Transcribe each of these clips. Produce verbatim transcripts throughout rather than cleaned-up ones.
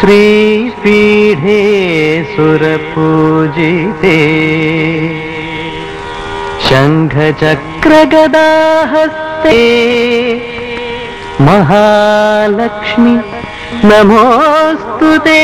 श्रीपीठे सुरपूजिते शङ्खचक्रगदाहस्ते महालक्ष्मी नमोऽस्तुते।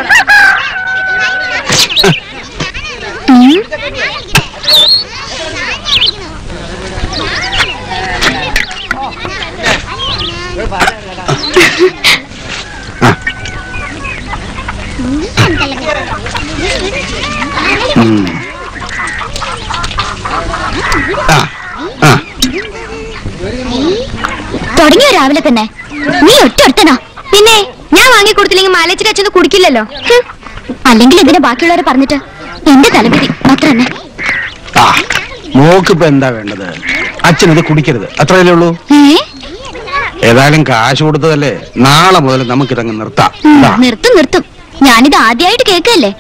തുടങ്ങിയോ രാവിലെ തന്നെ? നീ ഒറ്റൊരുത്തനാ? പിന്നെ ഞാൻ വാങ്ങി കൊടുത്തില്ലെങ്കിൽ മാലേച്ചിട്ട് അച്ഛന് കുടിക്കില്ലല്ലോ. അല്ലെങ്കിൽ ഇതിനെ ബാക്കിയുള്ളവരെ പറഞ്ഞിട്ട് എന്റെ തലവിധി അത്ര തന്നെ. മോക്കിപ്പോ എന്താ വേണ്ടത്? അച്ഛനത് കുടിക്കരുത്, അത്രയല്ലേ ഉള്ളൂ. ഏതായാലും കാശ് കൊടുത്തതല്ലേ, നാളെ മുതൽ നമുക്കിതങ്ങ് നിർത്താം. നിർത്തും നിർത്തും. ഞാനിത് ആദ്യമായിട്ട് കേൾക്കല്ലേ.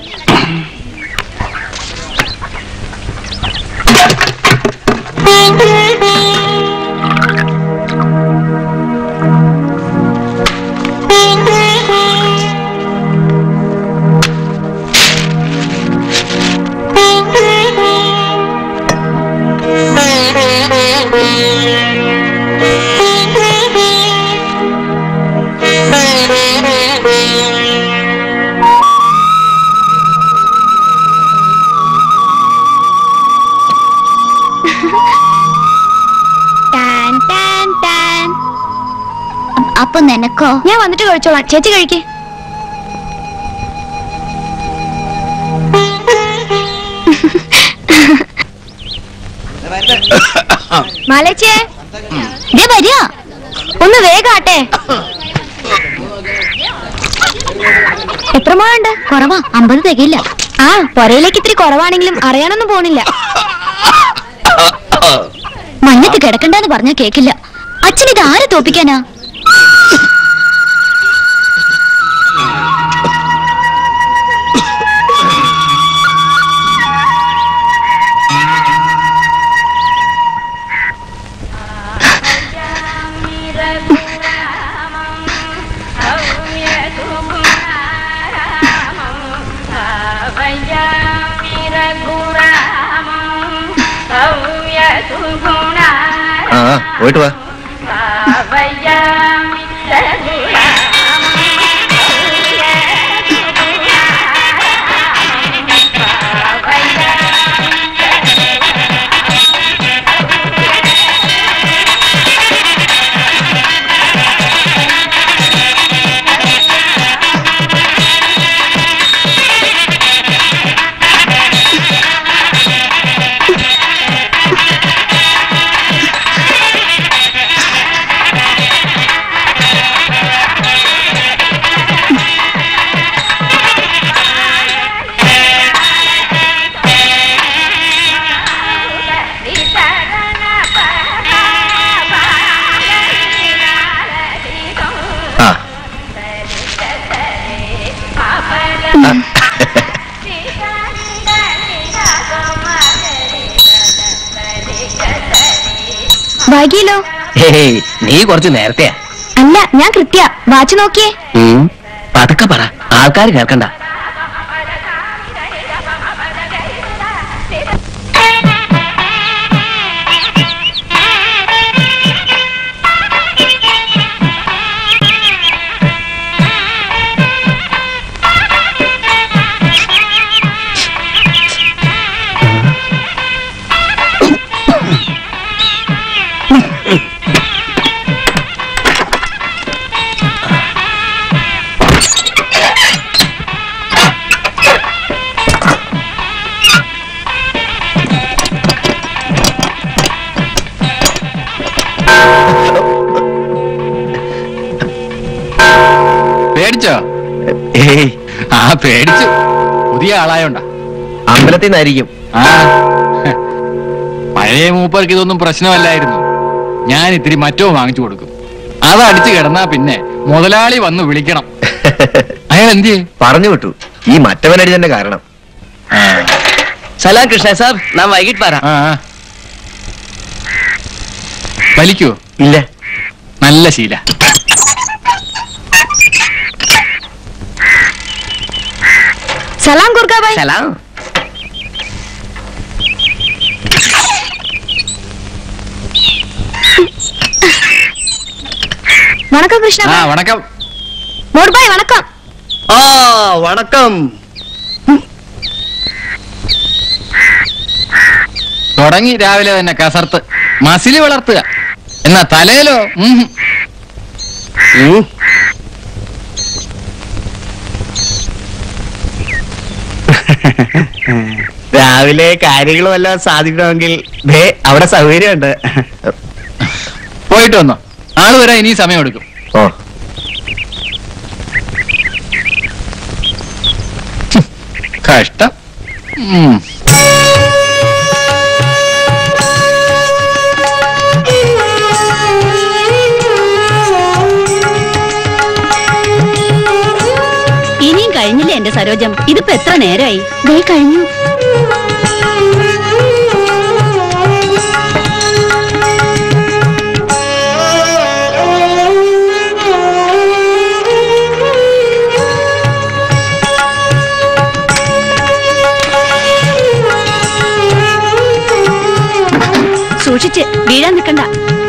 അപ്പൊ നിനക്കോ? ഞാൻ വന്നിട്ട് കഴിച്ചോളാം. ചേച്ചി കഴിക്കേ. മാലേച്ചേ വരിക, ഒന്ന് വേഗാട്ടെ. എത്ര മുഴുണ്ട്? കുറവാ, അമ്പത് തികയില്ല. ആ പുരയിലേക്ക് ഇത്തിരി കുറവാണെങ്കിലും അറിയാനൊന്നും പോണില്ല. മഞ്ഞത്ത് കിടക്കണ്ടെന്ന് പറഞ്ഞാ കേക്കില്ല. അച്ഛൻ ഇത് ആരെ തോപ്പിക്കാനാ? പോയിട്ട് വാ. വൈകിയല്ലോ. നീ കുറച്ച് നേരത്തെയാ. അല്ല, ഞാൻ കൃത്യ വാച്ച് നോക്കിയേ. പതുക്കെ പറ, ആൾക്കാർ കേൾക്കണ്ട. പേടിച്ചോ? ഏയ് ആ പേടിച്ചു. പുതിയ ആളായോണ്ടാ. അമ്പലത്തിൽ നിന്നായിരിക്കും. ആ പഴയ മൂപ്പർക്ക് ഇതൊന്നും പ്രശ്നമല്ലായിരുന്നു. ഞാൻ ഇത്തിരി മറ്റോ വാങ്ങിച്ചു കൊടുക്കും. അത് അടിച്ചു കിടന്നാ പിന്നെ മുതലാളി വന്ന് വിളിക്കണം. അയാൾ എന്ത് പറഞ്ഞു വിട്ടു? ഈ മറ്റവനടിച്ചന്റെ കാരണം. സലാം കൃഷ്ണ സാബ്, നാം വൈകിട്ട് പറയാം. വലിക്കോ? ഇല്ല. നല്ല ശീല. സലാം ഗുർഗാ ഭായ്. സലാം. வணக்கம் கிருஷ்ணா. ஆ வணக்கம். மோர் பாய் வணக்கம். ആ വണക്കം. തുടങ്ങി രാവിലെ തന്നെ കസർത്ത് മസില് വളർത്തുക. എന്നാ തലയിലോ? ഉം. ഉം. രാവിലെ കാര്യങ്ങൾ വല്ലതും സാധിക്കണമെങ്കിൽ ദേ അവിടെ സൗകര്യമുണ്ട്. പോയിട്ട് വന്നോ? ആള് വരാൻ ഇനി സമയം എടുക്കും. ഓ കഷ്ടം. ഉം. ഇനിയും കഴിഞ്ഞില്ലേ എന്റെ സരോജം? ഇതിപ്പോ എത്ര നേരമായി? ദേ കഴിഞ്ഞു. സൂക്ഷിച്ച് വീഴാൻ നിൽക്കണ്ട.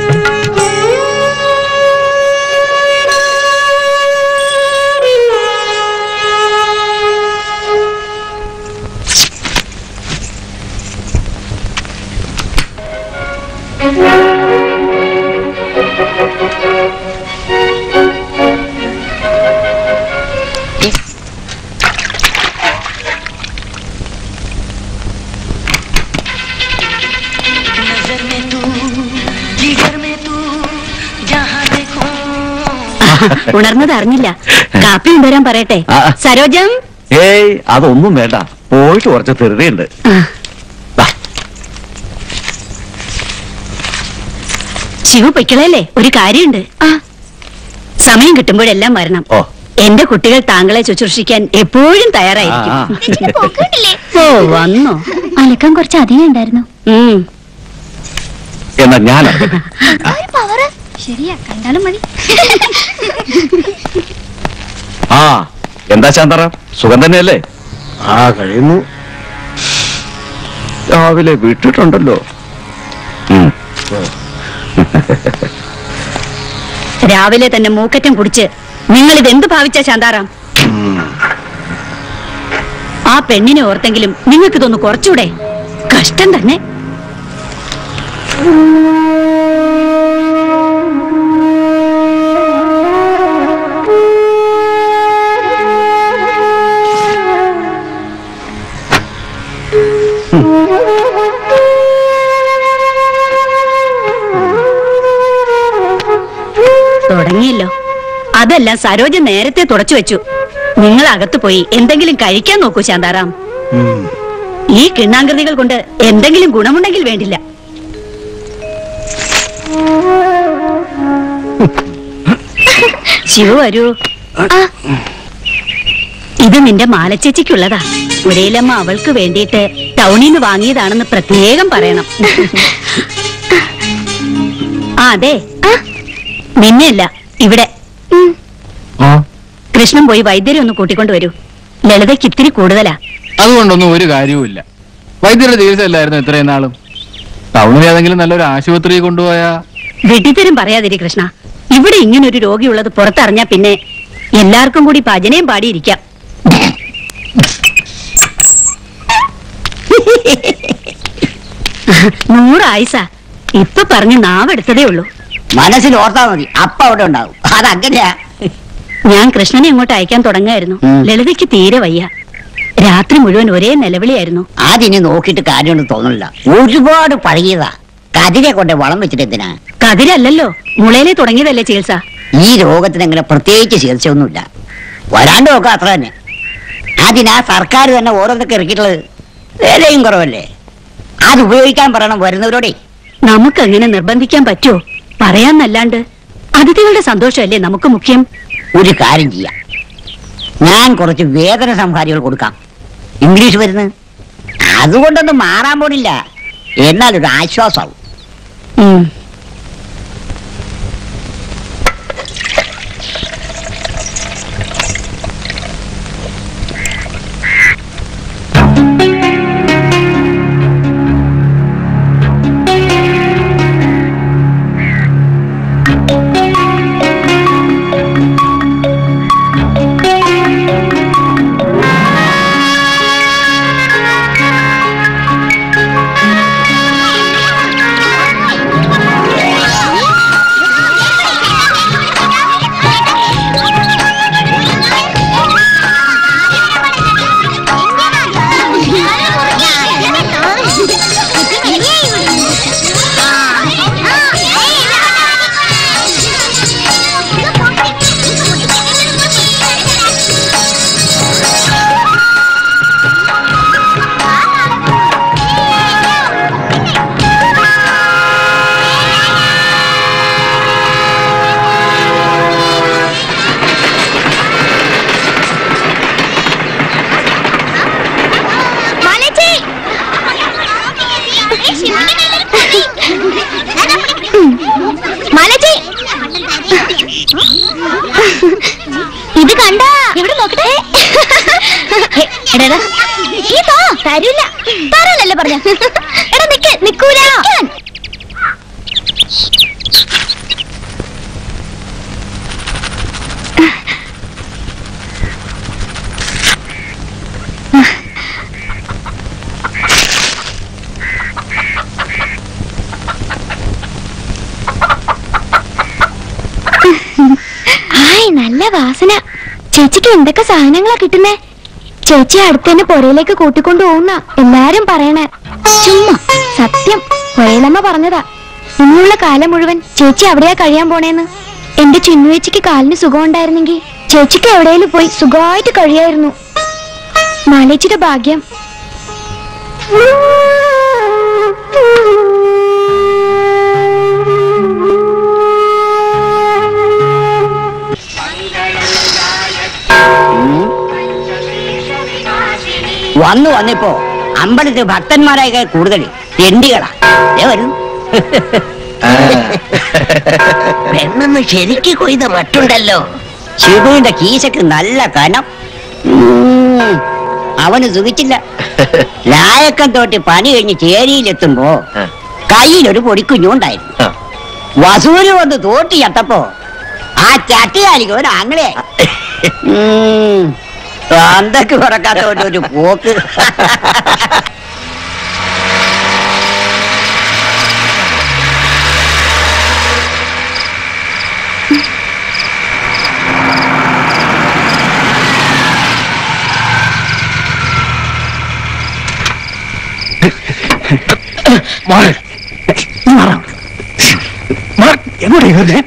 ഉണർന്നത് അറിഞ്ഞില്ല. കാപ്പി കൊണ്ടുവരാൻ പറയട്ടെ? സരോജം. ഏയ് അതൊന്നും വേണ്ട, പോയിട്ട് കുറച്ച് ധൃതിയുണ്ട്. ശിവു പൊയ്ക്കളല്ലേ, ഒരു കാര്യമുണ്ട്. സമയം കിട്ടുമ്പോഴെല്ലാം വരണം. എന്റെ കുട്ടികൾ താങ്കളെ ശുശ്രൂഷിക്കാൻ എപ്പോഴും തയ്യാറായിരിക്കും. ഓ വന്നോ? അലക്കം കുറച്ച് അധികം ഉണ്ടായിരുന്നു. എന്നാ ഞാൻ ശരിയാ, കണ്ടാലും മതി. ആ എന്താ ശാന്തറ, സുഖം തന്നെയല്ലേ? ആ കഴിയുന്നു. രാവിലെ വിട്ടിട്ടുണ്ടല്ലോ. രാവിലെ തന്നെ മൂക്കറ്റം കുടിച്ച് നിങ്ങൾ ഇതെന്ത് ഭാവിച്ച ശാന്താറാം? ആ പെണ്ണിനെ ഓർത്തെങ്കിലും നിങ്ങൾക്ക് ഇതൊന്ന് കുറച്ചുകൂടെ? കഷ്ടം തന്നെ. തുടങ്ങിയല്ലോ. അതെല്ലാം സരോജ നേരത്തെ തുടച്ചു വെച്ചു. നിങ്ങൾ അകത്ത് പോയി എന്തെങ്കിലും കഴിക്കാൻ നോക്കൂ ശാന്താറാം. ഈ കിണ്ണാങ്കൃതികൾ കൊണ്ട് എന്തെങ്കിലും ഗുണമുണ്ടെങ്കിൽ വേണ്ടില്ല. ശിവ വരൂ. ഇത് നിന്റെ മാലച്ചേച്ചിക്കുള്ളതാ. ഉരയിലമ്മ അവൾക്ക് വേണ്ടിയിട്ട് ടൗണിൽ നിന്ന് വാങ്ങിയതാണെന്ന് പ്രത്യേകം പറയണം. ആ അതെ, നിന്നെയല്ല ഇവിടെ. കൃഷ്ണൻ പോയി വൈദ്യരെ ഒന്ന് കൂട്ടിക്കൊണ്ട് വരൂ. ലളിതയ്ക്ക് ഇത്തിരി കൂടുതലാ. അതുകൊണ്ടൊന്നും ഒരു കാര്യവുമില്ല. വൈദ്യരുടെ ചികിത്സ അല്ലായിരുന്നു ഇത്രയും നാളും. ടൗണിൽ ഏതെങ്കിലും നല്ലൊരു ആശുപത്രി കൊണ്ടുപോയാ. വെട്ടിത്തരം പറയാതിരി കൃഷ്ണ. ഇവിടെ ഇങ്ങനൊരു രോഗിയുള്ളത് പുറത്തറിഞ്ഞാ പിന്നെ എല്ലാവർക്കും കൂടി ഭജനയും പാടിയിരിക്കാം. നൂറായിസ ഇപ്പൊ പറഞ്ഞ് നാവെടുത്തതേ ഉള്ളൂ. മനസ്സിൽ ഓർത്താ മതി, അപ്പ അവിടെ ഉണ്ടാവും. അതങ്ങനെയാ. ഞാൻ കൃഷ്ണനെ ഇങ്ങോട്ട് അയക്കാൻ തുടങ്ങായിരുന്നു. ലളിതയ്ക്ക് തീരെ വയ്യ. രാത്രി മുഴുവൻ ഒരേ നിലവിളിയായിരുന്നു. അതിനെ നോക്കിയിട്ട് കാര്യമൊന്നും തോന്നില്ല. ഒരുപാട് പഴകിയതാ. കതിരെ കൊണ്ട് വളം വെച്ചിട്ട് എന്തിനാ? കതിരല്ലല്ലോ, മുളയിലെ തുടങ്ങിയതല്ലേ ചികിത്സ. ഈ രോഗത്തിന് അങ്ങനെ പ്രത്യേകിച്ച് ചികിത്സയൊന്നുമില്ല. വരാണ്ട് നോക്കാം, അത്ര തന്നെ. അതിനാ സർക്കാർ തന്നെ ഓരോന്നൊക്കെ ഇറക്കിയിട്ടുള്ളത്. വിലയും കുറവല്ലേ. അത് ഉപയോഗിക്കാൻ പറയണം വരുന്നവരോടെ. നമുക്കങ്ങനെ നിർബന്ധിക്കാൻ പറ്റുമോ? പറയാന്നല്ലാണ്ട് അതിഥികളുടെ സന്തോഷമല്ലേ നമുക്ക് മുഖ്യം. ഒരു കാര്യം ചെയ്യാം, ഞാൻ കുറച്ച് വേദന സംഹാരികൾ കൊടുക്കാം. ഇംഗ്ലീഷ് വരുന്നത് അതുകൊണ്ടൊന്നും മാറാൻ പോണില്ല. എന്നാലൊരു ആശ്വാസമാവും. ഇത് കണ്ട എവിടെ നോക്കട്ടെ. തരൂല തരാനല്ലേ പറഞ്ഞ. എടാ നിക്ക് നിക്കൂല. നല്ല വാസന. ചേച്ചിക്ക് എന്തൊക്കെ സാധനങ്ങളാ കിട്ടുന്നേ? ചേച്ചി അടുത്തന്നെ പുരയിലേക്ക് കൂട്ടിക്കൊണ്ടു പോകുന്ന എല്ലാരും പറയണേ. ചുമ്മാ സത്യം, പുരയിലമ്മ പറഞ്ഞതാ. ഇനിയുള്ള കാലം മുഴുവൻ ചേച്ചി അവിടെയാ കഴിയാൻ പോണേന്ന്. എന്റെ ചിന്നുവേച്ചിക്ക് കാലിന് സുഖം ഉണ്ടായിരുന്നെങ്കിൽ ചേച്ചിക്ക് എവിടെയെങ്കിലും പോയി സുഖമായിട്ട് കഴിയായിരുന്നു. മാലേച്ചിയുടെ ഭാഗ്യം. വന്നു വന്നിപ്പോ അമ്പലത്തിൽ ഭക്തന്മാരായ കൂടുതൽ തെണ്ടികളാ വരുന്നു. പെണ്ണെന്ന് ശരിക്ക് കൊയ്ത മറ്റുണ്ടല്ലോ. ശിവുവിന്റെ കീശക്ക് നല്ല കനം. അവന് സുഖിച്ചില്ല. ലായക്കം തോട്ടി പണി കഴിഞ്ഞ് ചേരിയിലെത്തുമ്പോ കയ്യിലൊരു പൊടിക്കുഞ്ഞുണ്ടായിരുന്നു. വസൂര് വന്ന് തോട്ടി ചത്തപ്പോ ആ ചട്ടിയാലിക്ക് ഒരു ആങ്ങളെ അന്തൊക്കെ കുറക്കാത്ത ഒരു പോക്ക്. എങ്ങോട്ടേ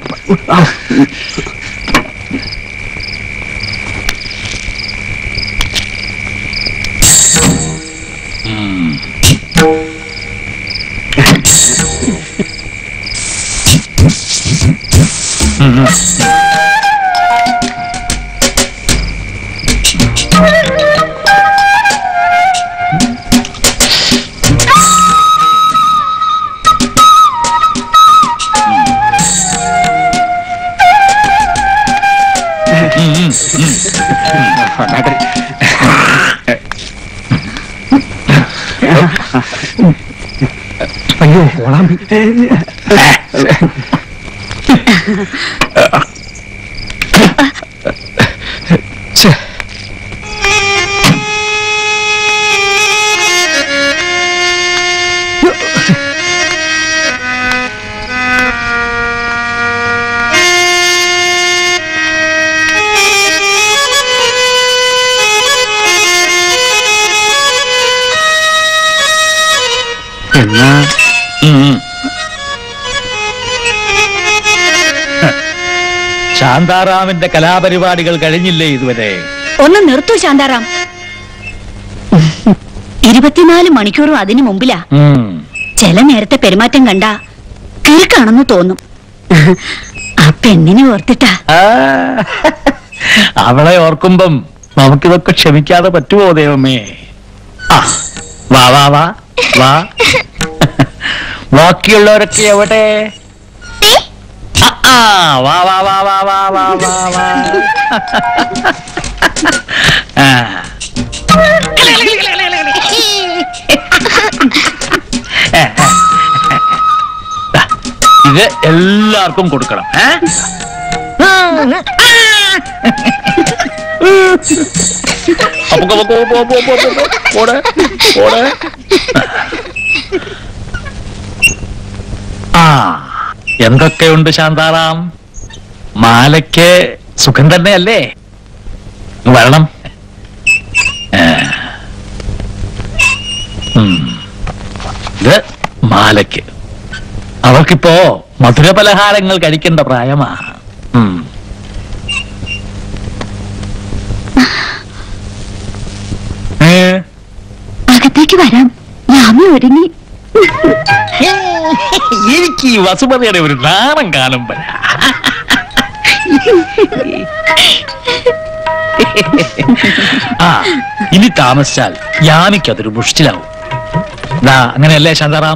അയ്യോ ഓളാം. എന്നാ ശാന്താറാമിന്റെ കലാപരിപാടികൾ കഴിഞ്ഞില്ലേ ഇതുവരെ? ഒന്ന് നിർത്തൂ ശാന്താറാം. ഇരുപത്തിനാല് മണിക്കൂറും അതിനു മുമ്പിലാ. ചില നേരത്തെ പെരുമാറ്റം കണ്ട കിറുക്കാണെന്ന് തോന്നും. ആ പെണ്ണിനെ ഓർത്തിട്ടാ. അവളെ ഓർക്കുമ്പം നമുക്കിതൊക്കെ ക്ഷമിക്കാതെ പറ്റുമോ ദൈവമേ? വാ വാ വാ വാ. ബാക്കിയുള്ളവരൊക്കെ എവിടെ? വാ വാ വാ വാ വാ വാ വാ വാ. ഇത് എല്ലാവർക്കും കൊടുക്കണം. ആ, എന്തൊക്കെയുണ്ട് ശാന്താറാം? മാലയ്ക്ക് സുഖം തന്നെയല്ലേ? വരണം. ഇത് മാലയ്ക്ക്. അവർക്കിപ്പോ മധുരപലഹാരങ്ങൾ കഴിക്കേണ്ട പ്രായമാ. അകത്തേക്ക് വരാം. ഞാൻ ഒരുങ്ങി. എനിക്ക് ഈ വസുമതിയുടെ ഒരു നാണം കാണുമ്പോ ആ ഇനി താമസിച്ചാൽ യാമിക്കതൊരു മുഷ്ടിലാവും. അങ്ങനെയല്ലേ ശാന്താറാം?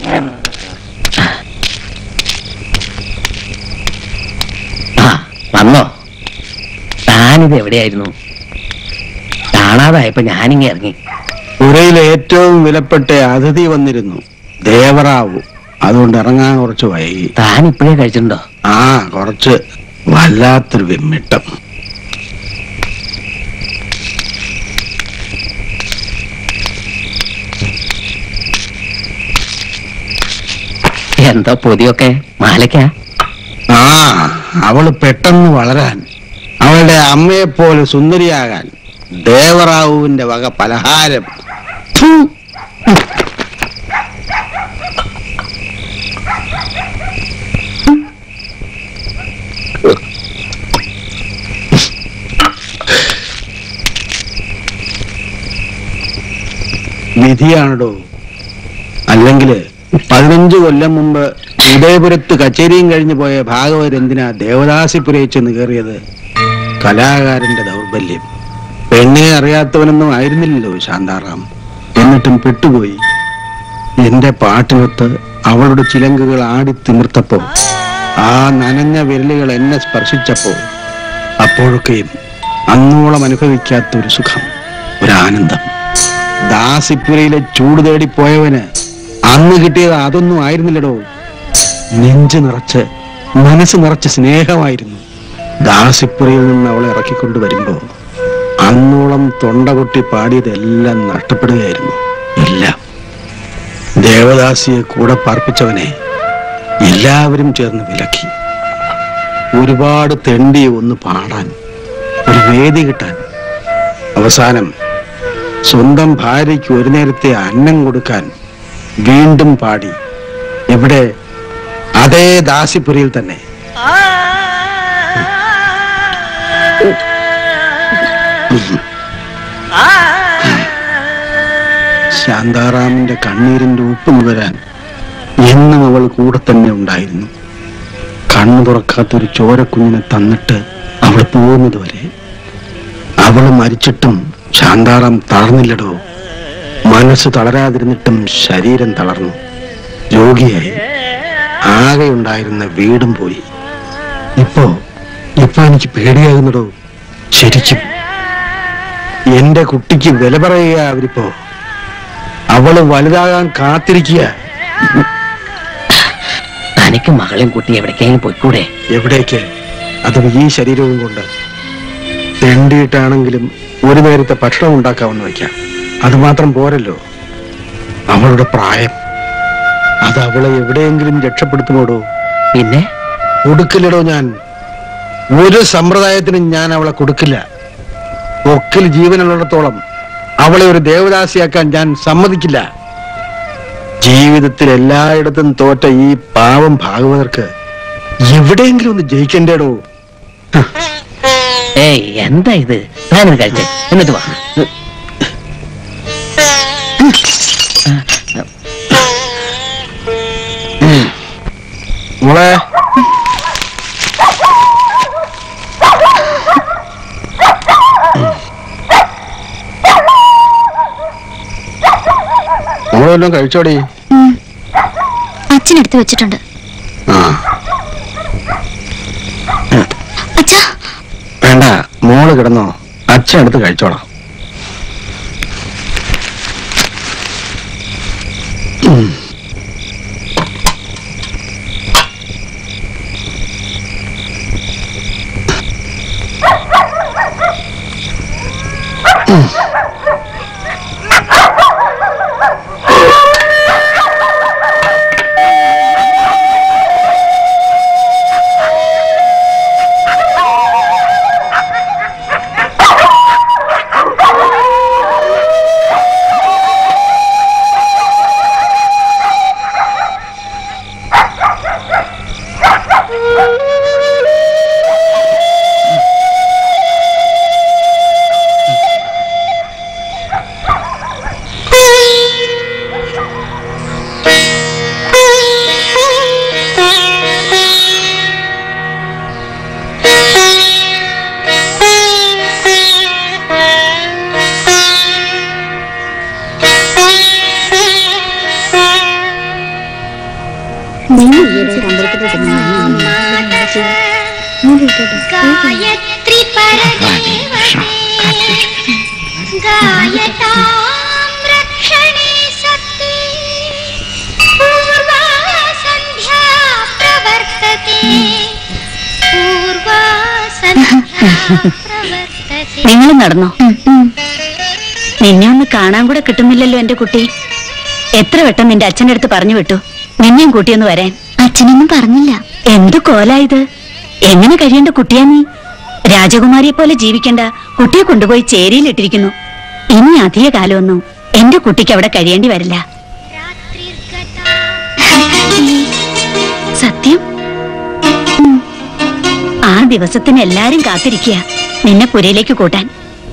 വന്നോ? താനിത് എവിടെയായിരുന്നു? കാണാതായപ്പോ ഞാനിങ്ങ ഇറങ്ങി. പുരയിലെ ഏറ്റവും വിലപ്പെട്ട അതിഥി വന്നിരുന്നു, ദേവറാവു. അതുകൊണ്ട് ഇറങ്ങാൻ കുറച്ച് വൈകി. താൻ ഇപ്പോഴേ കഴിച്ചിട്ടുണ്ടോ? ആ, കുറച്ച്. വല്ലാത്തൊരു വിമ്മിട്ടം. എന്താ പൊതിയൊക്കെ? മാലയ്ക്കാ? ആ, അവള് പെട്ടെന്ന് വളരാൻ, അവളുടെ അമ്മയെപ്പോലെ സുന്ദരിയാകാൻ ദേവറാവുവിന്റെ വക പലഹാരം. വിധിയാണോ? അല്ലെങ്കിൽ പതിനഞ്ചു കൊല്ലം മുമ്പ് ഉദയപുരത്ത് കച്ചേരിയും കഴിഞ്ഞു പോയ ഭാഗവതർ എന്തിനാ ദേവദാസിപുരയിൽ ചെന്ന് കയറിയത്? കലാകാരന്റെ ദൗർബല്യം. പെണ്ണെ അറിയാത്തവനൊന്നും ആയിരുന്നില്ലല്ലോ ശാന്താറാം. എന്നിട്ടും പെട്ടുപോയി. എന്റെ പാട്ടിനൊത്ത് അവളുടെ ചിലങ്കുകൾ ആടി തിമിർത്തപ്പോ, ആ നനഞ്ഞ വിരലുകൾ എന്നെ സ്പർശിച്ചപ്പോ, അപ്പോഴൊക്കെയും അന്നോളം അനുഭവിക്കാത്ത ഒരു സുഖം, ഒരാനന്ദം. ദാസിപുരയിലെ ചൂട് തേടി പോയവന് അന്ന് കിട്ടിയത് അതൊന്നും ആയിരുന്നില്ലടോ. നെഞ്ചു നിറച്ച്, മനസ്സ് നിറച്ച് സ്നേഹമായിരുന്നു. ദാസിപുരയിൽ നിന്ന് അവളെ ഇറക്കിക്കൊണ്ട് വരുമ്പോ അന്നോളം തൊണ്ട കൊട്ടി പാടിയതെല്ലാം നഷ്ടപ്പെടുകയായിരുന്നു. എല്ലാം. ദേവദാസിയെ കൂടെ പാർപ്പിച്ചവനെ എല്ലാവരും ചേർന്ന് വിലക്കി. ഒരുപാട് തെണ്ടി ഒന്ന് പാടാൻ, ഒരു വേദി കിട്ടാൻ. അവസാനം സ്വന്തം ഭാര്യയ്ക്ക് ഒരു നേരത്തെ അന്നം കൊടുക്കാൻ വീണ്ടും പാടി. എവിടെ? അതേ ദാസിപുരയിൽ തന്നെ. ശാന്താറാമിന്റെ കണ്ണീരിന്റെ ഉപ്പ് നുകരാൻ എന്നും അവൾ കൂടെ തന്നെ ഉണ്ടായിരുന്നു. കണ്ണു തുറക്കാത്തൊരു ചോരക്കുഞ്ഞിനെ തന്നിട്ട് അവൾ പോകുന്നത് വരെ. അവള് മരിച്ചിട്ടും ശാന്താറാം തളർന്നില്ലടോ. മനസ്സ് തളരാതിരുന്നിട്ടും ശരീരം തളർന്നു. രോഗിയായി. ആകെ ഉണ്ടായിരുന്ന വീടും പോയി. ഇപ്പോ ഇപ്പൊ എനിക്ക് പേടിയാകുന്നടോ. ശരിക്കും എന്റെ കുട്ടിക്ക് വില പറയുക അവരിപ്പോ. അവള് വലുതാകാൻ കാത്തിരിക്കുക. തനിക്ക് മകളെയും കുട്ടി എവിടേക്കെങ്കിലും പോയിക്കൂടെ? എവിടേക്ക്? അതും ഈ ശരീരവും കൊണ്ട്. തെണ്ടിയിട്ടാണെങ്കിലും ഒരു നേരത്തെ ഭക്ഷണം ഉണ്ടാക്കാമെന്ന് വയ്ക്കാം. അത് മാത്രം പോരല്ലോ. അവളുടെ പ്രായം അത് അവളെ എവിടെയെങ്കിലും രക്ഷപ്പെടുത്തുമോടോ? പിന്നെ കൊടുക്കില്ലടോ. ഞാൻ ഒരു സമ്പ്രദായത്തിനും ഞാൻ അവളെ കൊടുക്കില്ല. ഒക്കിൽ ജീവനുള്ളിടത്തോളം അവളെ ഒരു ദേവദാസിയാക്കാൻ ഞാൻ സമ്മതിക്കില്ല. ജീവിതത്തിൽ എല്ലായിടത്തും തോറ്റ ഈ പാവം ഭാഗവതർക്ക് എവിടെയെങ്കിലും ഒന്ന് ജയിക്കണ്ടേടോ. ഏയ്, എന്താ ഇത്? ഞാനിത് കഴിച്ചേ, എന്നിട്ട് വാ. മോളെ, മോളെല്ലാം കഴിച്ചോടി? അച്ഛനെടുത്ത് വെച്ചിട്ടുണ്ട്. വേണ്ട, മോള് കിടന്നോ. അച്ഛൻ എടുത്ത് കഴിച്ചോളാം. നിങ്ങൾ നടന്നോ? നിന്നെ ഒന്ന് കാണാൻ കൂടെ കിട്ടുന്നില്ലല്ലോ എന്റെ കുട്ടി. എത്ര വട്ടം നിന്റെ അച്ഛൻ്റെ അടുത്ത് പറഞ്ഞു വിട്ടു നിന്നെയും കൂട്ടിയൊന്ന് വരാൻ. അച്ഛനൊന്നും പറഞ്ഞില്ല. എന്തു കോലായത്? എങ്ങനെ കഴിയേണ്ട കുട്ടിയാ നീ? രാജകുമാരിയെ പോലെ ജീവിക്കേണ്ട കുട്ടിയെ കൊണ്ടുപോയി ചേരിയിലിട്ടിരിക്കുന്നു. ഇനി അധിക കാലമൊന്നും എന്റെ കുട്ടിക്ക് അവിടെ കഴിയേണ്ടി വരില്ല. സത്യം? ആ ദിവസത്തിന് എല്ലാരും കാത്തിരിക്കുക നിന്നെ പുരയിലേക്ക് കൂട്ടാൻ.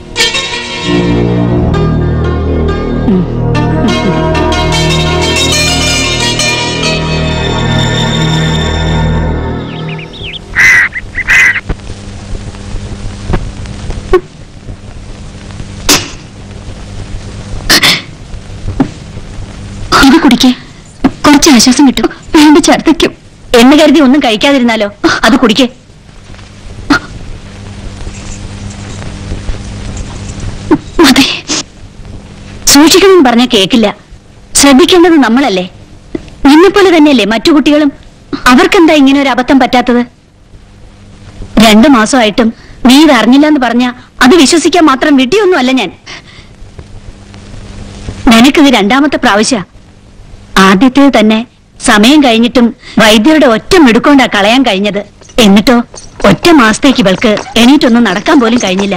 ഇത് കുടിക്കേ, കുറച്ച് ആശ്വാസം കിട്ടും. വേണ്ട ഛർദ്ദിക്കും എന്ന് കരുതി ഒന്നും കഴിക്കാതിരുന്നാലോ? അത് കുടിക്കേ. സൂക്ഷിക്കണമെന്ന് പറഞ്ഞാൽ കേക്കില്ല. ശ്രദ്ധിക്കേണ്ടത് നമ്മളല്ലേ? നിന്നെപ്പോലെ തന്നെയല്ലേ മറ്റു കുട്ടികളും? അവർക്കെന്താ ഇങ്ങനെ ഒരു അബദ്ധം പറ്റാത്തത്? രണ്ടു മാസമായിട്ടും നീ ഇത് അറിഞ്ഞില്ലെന്ന് പറഞ്ഞാ അത് വിശ്വസിക്കാൻ മാത്രം വിട്ടിയൊന്നും അല്ല ഞാൻ. നിനക്കിത് രണ്ടാമത്തെ പ്രാവശ്യ. ആദ്യത്തേത് തന്നെ സമയം കഴിഞ്ഞിട്ടും വൈദ്യരുടെ ഒറ്റ മിടുക്കൊണ്ടാ കളയാൻ കഴിഞ്ഞത്. എന്നിട്ടോ ഒറ്റ മാസത്തേക്ക് ഇവൾക്ക് എണീറ്റൊന്നും നടക്കാൻ പോലും കഴിഞ്ഞില്ല.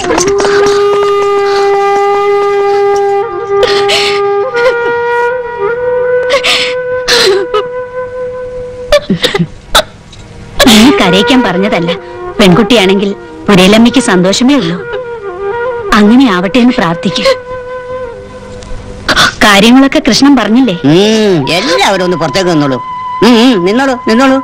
നീ കരയിക്കാൻ പറഞ്ഞതല്ല. പെൺകുട്ടിയാണെങ്കിൽ പുരയിലമ്മയ്ക്ക് സന്തോഷമേ ഉള്ളൂ. അങ്ങനെ ആവട്ടെ എന്ന് പ്രാർത്ഥിക്കും. കാര്യങ്ങളൊക്കെ കൃഷ്ണൻ പറഞ്ഞില്ലേ? എല്ലാവരും ഒന്ന് പുറത്തേക്ക് നിന്നോളൂ. നിന്നോളൂ നിന്നോളൂ.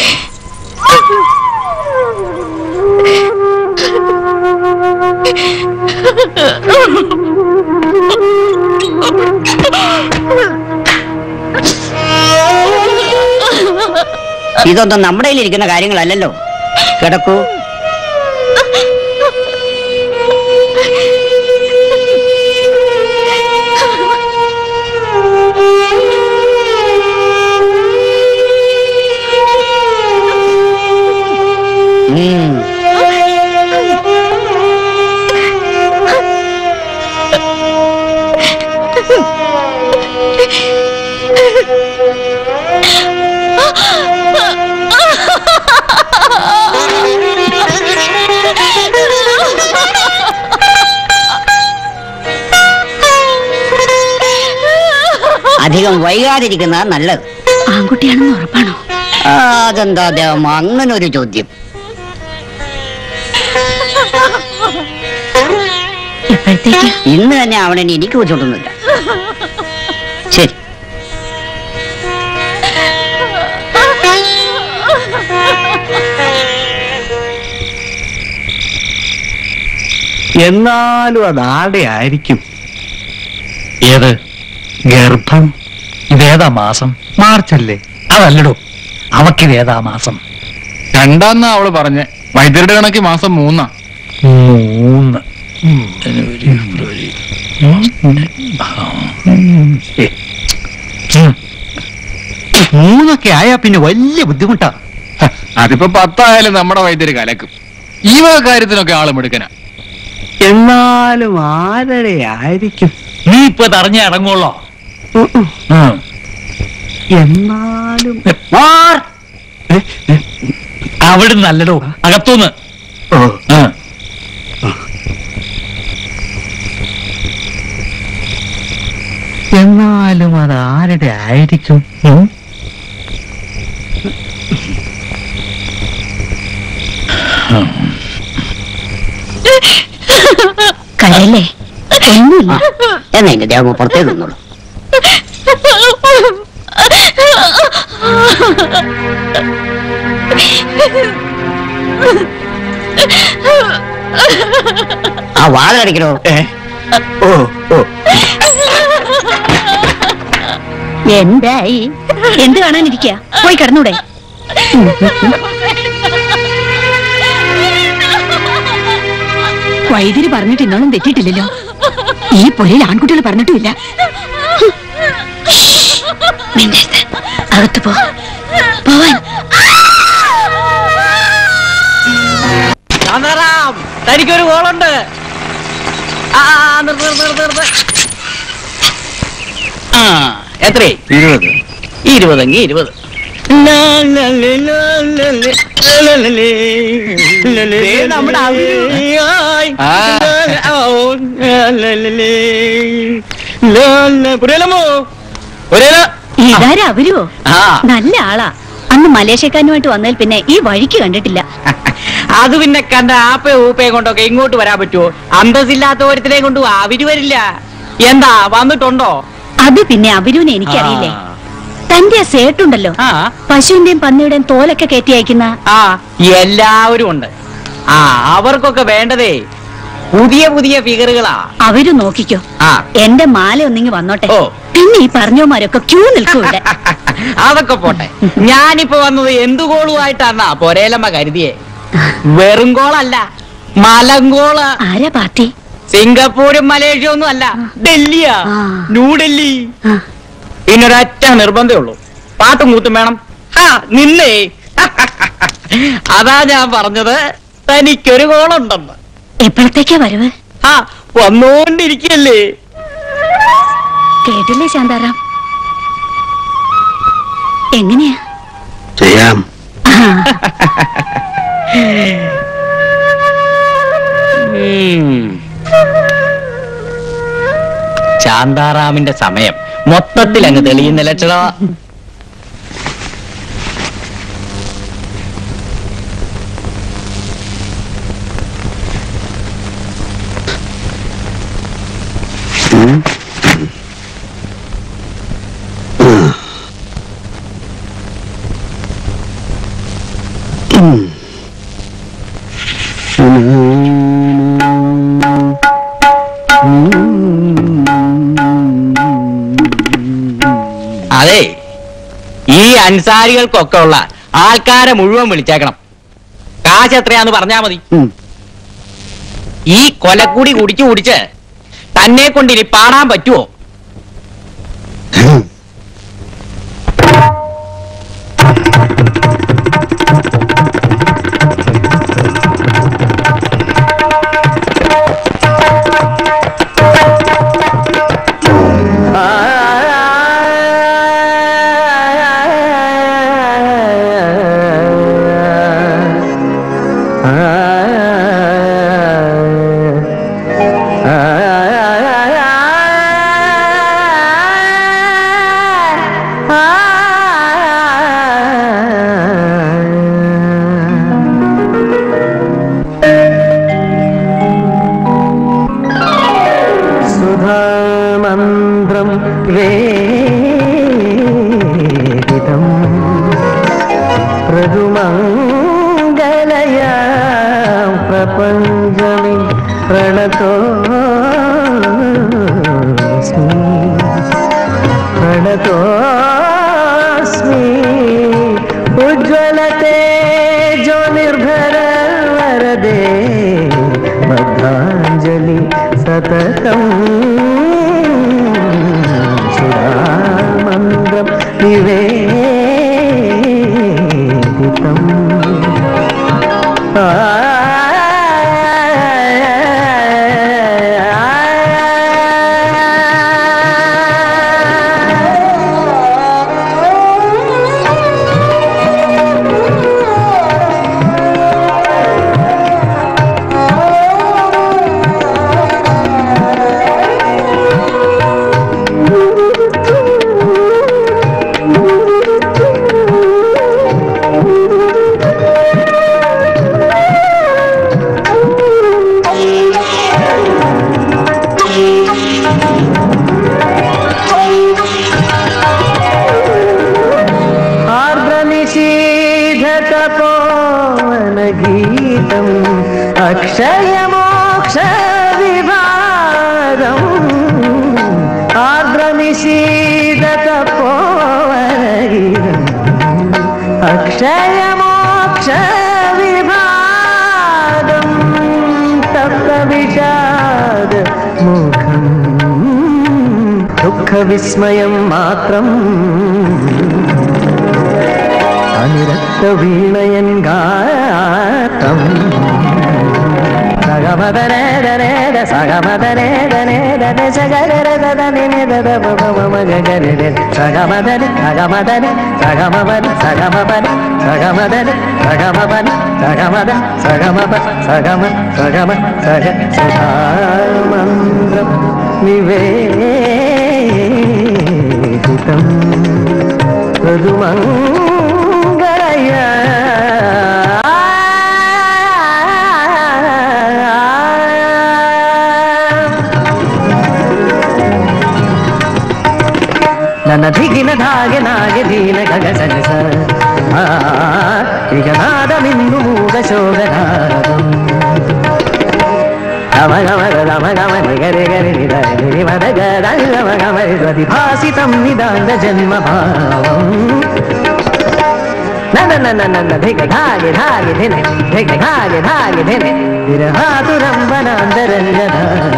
ഇതൊന്നും നമ്മുടെ കയ്യിലിരിക്കുന്ന കാര്യങ്ങളല്ലല്ലോ. കിടക്കൂ. അധികം വൈകാതിരിക്കുന്ന നല്ലത്. ആൺകുട്ടിയാണെന്ന് ഉറപ്പാണോ? അതെന്താ ദേവം അങ്ങനെ ഒരു ചോദ്യം? എപ്പോഴത്തേക്ക്? ഇന്ന് തന്നെ ആവണെന്ന് എനിക്ക് ബുദ്ധിമുട്ടൊന്നുമില്ല. ശരി. എന്നാലും അതാടെ ആയിരിക്കും. ഏത് ഗർഭം? ഇതേതാ മാസം? മാർച്ചല്ലേ? അതല്ലടോ, അവക്കിതേതാ മാസം? രണ്ടാന്നാ അവള് പറഞ്ഞേ. വൈദ്യരുടെ കണക്ക് മാസം മൂന്നാ. മൂന്ന്. മൂന്നൊക്കെ ആയാ പിന്നെ വലിയ ബുദ്ധിമുട്ടാ. അതിപ്പോ പത്തായാലും നമ്മുടെ വൈദ്യര് കലക്കും. ഈ വക കാര്യത്തിനൊക്കെ ആളും എടുക്കനാ. എന്നാലും ആരുടെ ആയിരിക്കും? നീ ഇപ്പൊ തറഞ്ഞ ഇറങ്ങുള്ളോ? എന്നാലും അവിടെ നല്ലടോ, അകത്തുനിന്ന്. എന്നാലും അത് ആരുടെ ആയിരിക്കും? കരയല്ലേ? ഒന്നുമില്ല. എന്നാ എന്റെ ദേവം പുറത്തേക്ക് നിന്നോളൂ. ആ വാതിലടിക്കണോ? എന്തായി? എന്ത് കാണാനിരിക്കുക? പോയി കിടന്നൂടെ? വൈദ്യുതി പറഞ്ഞിട്ട് ഇന്നൊന്നും തെറ്റിയിട്ടില്ലല്ലോ. ഈ പുരയിൽ ആൺകുട്ടികൾ പറഞ്ഞിട്ടുമില്ല. അകത്ത് പോ. പോവാൻ തനിക്കൊരു കോളുണ്ട്. ആ എത്രേ? ഇരുപത്. ഇരുപതെങ്കി ഇരുപത്. നമ്മുടെ ഇതാരാ അവരുവോ? നല്ല ആളാ. അന്ന് മലേഷ്യക്കാരനുമായിട്ട് വന്നതിൽ പിന്നെ ഈ വഴിക്ക് കണ്ടിട്ടില്ല. അത് പിന്നെ കണ്ട ആപ്പയും ഊപ്പയും കൊണ്ടൊക്കെ ഇങ്ങോട്ട് വരാൻ പറ്റുമോ? അന്തസ്സില്ലാത്ത ഒരുത്തിനെ കൊണ്ട് അവര് വരില്ല. എന്താ വന്നിട്ടുണ്ടോ? അത് പിന്നെ അവരൂനെ എനിക്കറിയില്ലേ. തന്റെ ആ സേട്ടുണ്ടല്ലോ, പശുവിന്റെയും പന്നിയുടെയും തോലൊക്കെ കയറ്റി അയക്കുന്ന. ആ എല്ലാവരും ഉണ്ട്. ആ അവർക്കൊക്കെ വേണ്ടതേ പുതിയ പുതിയ ഫിഗറുകളാ. അവര് നോക്കിക്കോ. എന്റെ മാല ഒന്നിങ്ങി വന്നോട്ടെ. പിന്നെ ഈ പറഞ്ഞോമാരൊക്കെ ക്യൂ നിൽക്കും ഇവിടെ. അതൊക്കെ പോട്ടെ. ഞാനിപ്പോ വന്നത് എന്തു കോളുമായിട്ടാന്നാ പൊരേലമ്മ കരുതിയേ. വെറും കോളല്ല, മലങ്കോള്. ആരാ പാർട്ടി? സിംഗപ്പൂരും മലേഷ്യ ഒന്നും അല്ല, ഡൽഹിയാ, ന്യൂഡൽഹി. പിന്നൊരൊറ്റ നിർബന്ധമേ ഉള്ളൂ, പാട്ടും കൂത്തും വേണം. ആ നിന്നേ അതാ ഞാൻ പറഞ്ഞത് തനിക്കൊരു കോളുണ്ടെന്ന്. എപ്പോഴത്തേക്കാ വരവ്? ആ വന്നോണ്ടിരിക്കല്ലേ. കേട്ടില്ലേ ശാന്താറാം? എങ്ങനെയാ ചെയ്യാം? ശാന്താറാമിന്റെ സമയം മൊത്തത്തിൽ അങ്ങ് തെളിയുന്ന ലക്ഷണ. അതെ, ഈ അൻസാരികൾക്കൊക്കെ ഉള്ള ആൾക്കാരെ മുഴുവൻ വിളിച്ചേക്കണം. കാശ് എത്രയാന്ന് പറഞ്ഞാ മതി. ഈ കൊലക്കൂടി കുടിച്ചു കുടിച്ച് തന്നെ കൊണ്ടിനി പാടാൻ പറ്റുമോ? അക്ഷയമോക്ഷ വിഭാഗം തപ്തവിഷാദ മുഖം ദുഃഖവിസ്മയം മാത്രം അനിരക്ത വീണയൻ ഗാതം സഗമദനേദനേദ സഗമദനേദനേദന സഗരദദനിനേദ ബബമഗഗരദ സഗമദന സഗമദന സഗമവന സഗമവന സഗമദന സഗമവന സഗമദ സഗമവ സഗമ സഗമ സഗ സുധാമന്ത്രം നിവേദിതം ഋതുമംഗളയ ನದಿಗಿನ ಧಾಗೆ ನಾಗೆ ದೀನ ಗಗ ಸನಸ ಈಗ ನಾದಮಿಂದು ಮೂಗ ಶೋಗನಾದಂ ಗಮ ಗಮ ಗಮ ಗಮ ನಿಗರೆ ಗರಿ ನಿದ ನಿರಿ ಮದ ಗದ ಗಮ ಗಮ ಪ್ರತಿಭಾಸಿತಂ ನಿದಾಂತ ಜನ್ಮ ಭಾವಂ ನನ ನನ ನನ ಧಿಗ ಧಾಗೆ ಧಾಗೆ ಧಿನೆ ಧಿಗ ಧಾಗೆ ಧಾಗೆ ಧಿನೆ ವಿರಹಾತುರಂಬನಾಂತರಂಗನ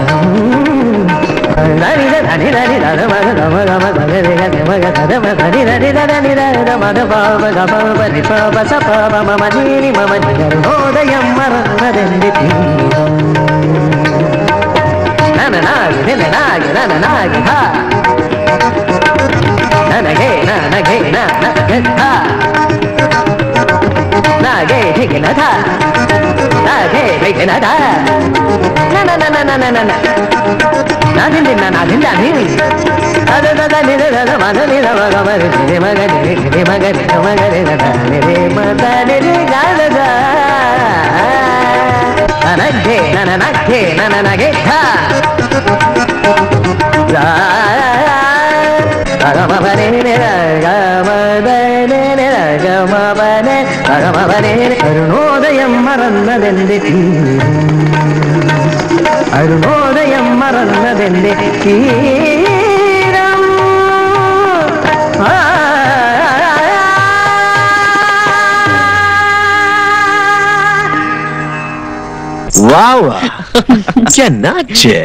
ಧನಿ ಧನಿ ಧನಿ ಧನ ಮಗ ಗಮ ಗಮ ಗಗ ರಿಗ ಮಗ ಧನ ಮ ಧನಿ ಧನಿ ಧನ ನಿ ಧನ ಮದ ಪಾಪ ಗಮ ಪರಿ ಪಾಪ ಸ ಪಾಪ ಮಮ ನೀನಿ ಮಮ ಕರುಣೋದಯಂ ಮರನ್ನದೆಂದಿತಿ ನನ ನಾಗಿ ನಿನ ನಾಗಿ ನನ ನಾಗಿ ಹಾ ನನಗೆ ನನಗೆ ನನಗೆ ಹಾ ನಾಗೆ ಹೀಗೆ ನಧ ನಾಗೆ ಹೀಗೆ ನಧ ನನ ನನ ನನ ನನ ನಾದಿಂದ ನಾದಿಂದ ನೀ ಅದ ದದ ನಿದ ದದ ಮದ ನಿದ ಮಗ ಮರಿ ನಿದೆ ಮಗ ನಿದೆ ನಿದೆ ಮಗ ನಿದ ಮಗ ನಿದ ನಿದೆ ಮದ ನಿದೆ ಗಾದ ನನಗೆ ನನ ನಗೆ ನನ ನಗೆ ಹಾ ಗಮಬನೆ ಗಮಬನೆ ಗಮಬನೆ ಗಮಬನೆ ಅರುಣೋದಯಂ ಮರನ್ನದೆಂದಿತಿ അരുണോദയം മറന്നതെന്റെ തീരം വാവ് ജനാച്ചേ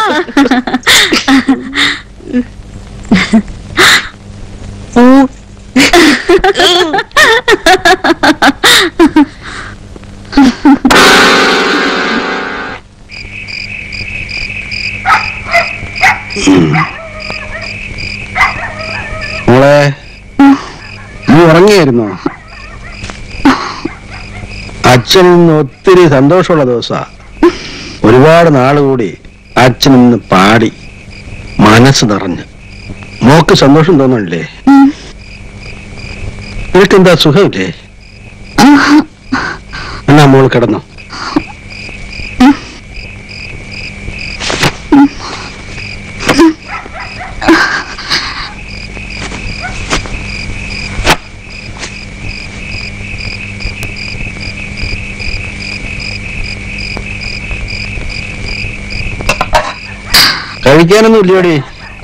മോളെ നീ ഉറങ്ങിയായിരുന്നോ? അച്ഛൻ ഇന്ന് ഒത്തിരി സന്തോഷമുള്ള ദിവസാ. ഒരുപാട് നാളുകൂടി അച്ഛൻ ഇന്ന് പാടി മനസ്സ് നിറഞ്ഞ്. മോക്ക് സന്തോഷം തോന്നണില്ലേ? നിനക്കെന്താ സുഖമില്ലേ? എന്നാ മോൾ കിടന്നോ. കഴിക്കാനൊന്നും ഇല്ലയോടി?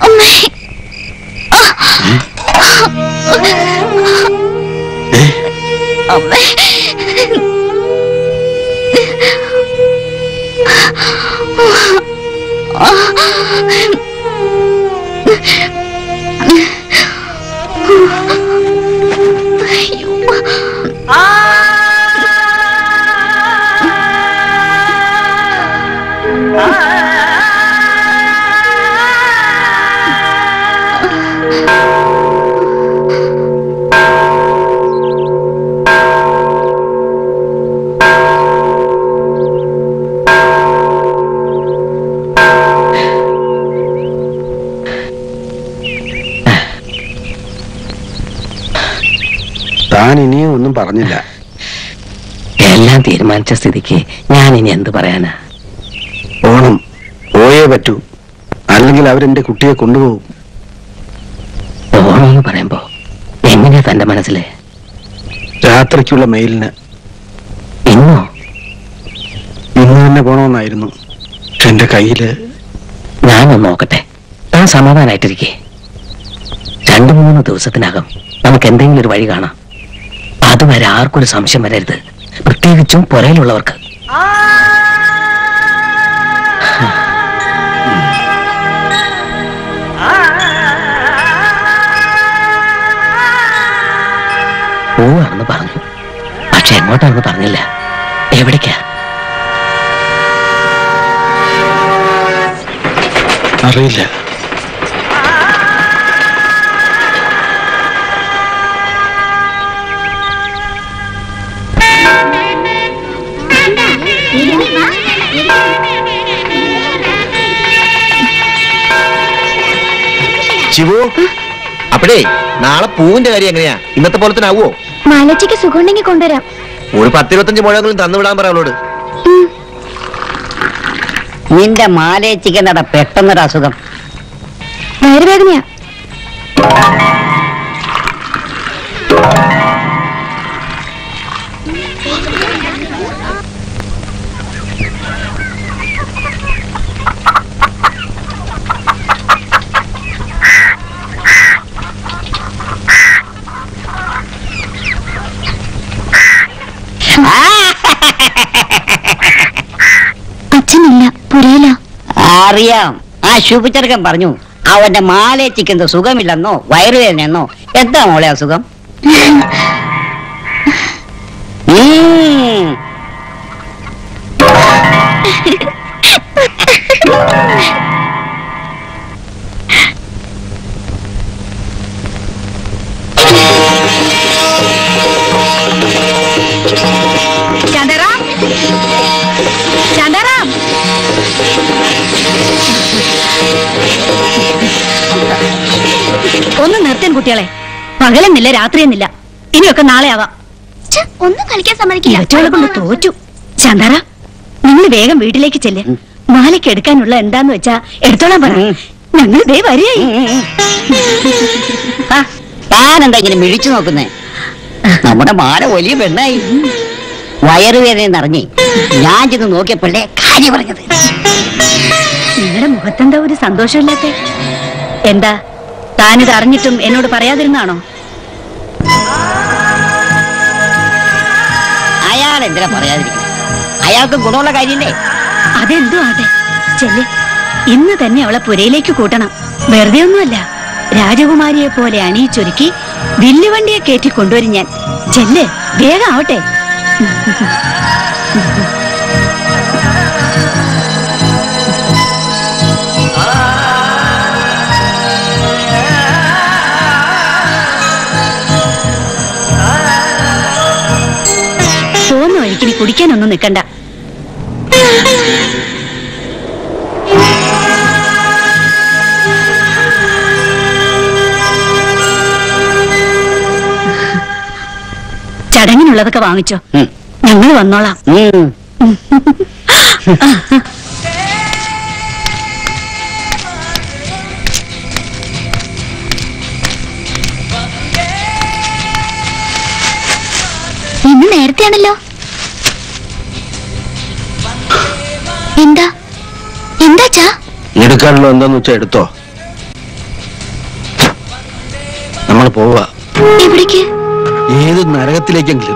താൻ ഇനിയും ഒന്നും പറഞ്ഞില്ല. എല്ലാം തീരുമാനിച്ച സ്ഥിതിക്ക് ഞാൻ ഇനി എന്ത് പറയാനാ? ഓണം പോയേ പറ്റൂ, അല്ലെങ്കിൽ അവരെന്റെ കുട്ടിയെ കൊണ്ടുപോകും. ഓണം എന്ന് പറയുമ്പോ എങ്ങനെയാ തന്റെ മനസ്സിലെ? രാത്രിക്കുള്ള മെയിലിന് ഇന്നോ? ഇന്ന് തന്നെ പോണമെന്നായിരുന്നു. പക്ഷെ എന്റെ കയ്യില്. ഞാനൊന്ന് നോക്കട്ടെ. താൻ സമാധാനായിട്ടിരിക്കേ. രണ്ടു മൂന്ന് ദിവസത്തിനകം നമുക്ക് എന്തെങ്കിലും ഒരു വഴി കാണാം. അതുവരെ ആർക്കൊരു സംശയം വരരുത്, പ്രത്യേകിച്ചും പുറയിലുള്ളവർക്ക്. പോവാണെന്ന് പറഞ്ഞു, പക്ഷെ എങ്ങോട്ടാണെന്ന് പറഞ്ഞില്ല. എവിടേക്കാ അറിയില്ല. ശിവു, അപ്പഴേ നാളെ പൂവിന്റെ കാര്യം എങ്ങനെയാ? ഇന്നത്തെ പോലെ തന്നെ ആവുമോ? മാലച്ചിക്ക് സുഖമുണ്ടെങ്കിൽ കൊണ്ടുവരാം. ഒരു പത്തിരുപത്തഞ്ച് മുഴങ്ങളും തന്നുവിടാൻ പറ അവളോട്. നിന്റെ മാലേച്ചിക്ക് നട പെട്ടെന്നൊരു അസുഖം. വയറുവേദനയാ. അച്ഛനില്ല, പുരയില. അറിയാം. ആ ശുഭിച്ചെറുക്കൻ പറഞ്ഞു അവന്റെ മാലേച്ചിക്ക് എന്തോ സുഖമില്ലെന്നോ വയറുവേദനയെന്നോ. എന്താ മോളെ അസുഖം? ശാന്താറാം, ശാന്താറാം, ഒന്ന് നിർത്തേൻ കുട്ടികളെ. പകലെന്നില്ല രാത്രിയെന്നില്ല, ഇനിയൊക്കെ നാളെ ആവാം. ഒന്നും കളിക്കാൻ സമ്മതിക്കില്ല. ഇവറ്റോളെ കൊണ്ട് തോറ്റു. ശാന്താറ, നിങ്ങൾ വേഗം വീട്ടിലേക്ക് ചെല്ല്. മാലയ്ക്ക് എടുക്കാനുള്ള എന്താന്ന് വെച്ചാ എടുത്തോളാൻ പറ. ഞങ്ങൾ ദേ വരേ. താനെന്താ ഇങ്ങനെ മിഴിച്ചു നോക്കുന്നേ? നമ്മുടെ മാല വലിയ പെണ്ണായി. വയറുവേദന അറിഞ്ഞേ ഞാൻ ചെന്ന് നോക്കിയപ്പോഴേ കാര്യം പറഞ്ഞത്. നിങ്ങളുടെ മുഖത്തെന്താ ഒരു സന്തോഷമില്ലാത്ത? എന്താ താനിത് അറിഞ്ഞിട്ടും എന്നോട് പറയാതിരുന്നാണോ? അയാൾ എന്തിനാ പറയാതിരിക്കും? അയാൾക്ക് ഗുണമുള്ള കാര്യമില്ലേ? അതെന്തോ ആട്ടെ, ചെല്ല്. ഇന്ന് തന്നെ അവളെ പുരയിലേക്ക് കൂട്ടണം. വെറുതെ ഒന്നുമല്ല, രാജകുമാരിയെ പോലെ അണിയിച്ചൊരുക്കി വില്ലുവണ്ടിയെ കയറ്റി കൊണ്ടുവരും ഞാൻ. ചെല്ല്, വേഗം ആവട്ടെ. പോകുന്ന വഴിക്കിനി കുടിക്കാനൊന്നും നിൽക്കണ്ട. ചടങ്ങിനുള്ളതൊക്കെ വാങ്ങിച്ചോ, ഞങ്ങൾ വന്നോളാം. ഇന്ന് നേരത്തെയാണല്ലോ. എന്താ എന്താച്ചാ? എടുക്കാനുള്ള എന്താന്ന് വെച്ചാ എടുത്തോ. നമ്മൾ പോവാ. എവിടേക്ക്? ഏത് നരകത്തിലേക്കെങ്കിലും.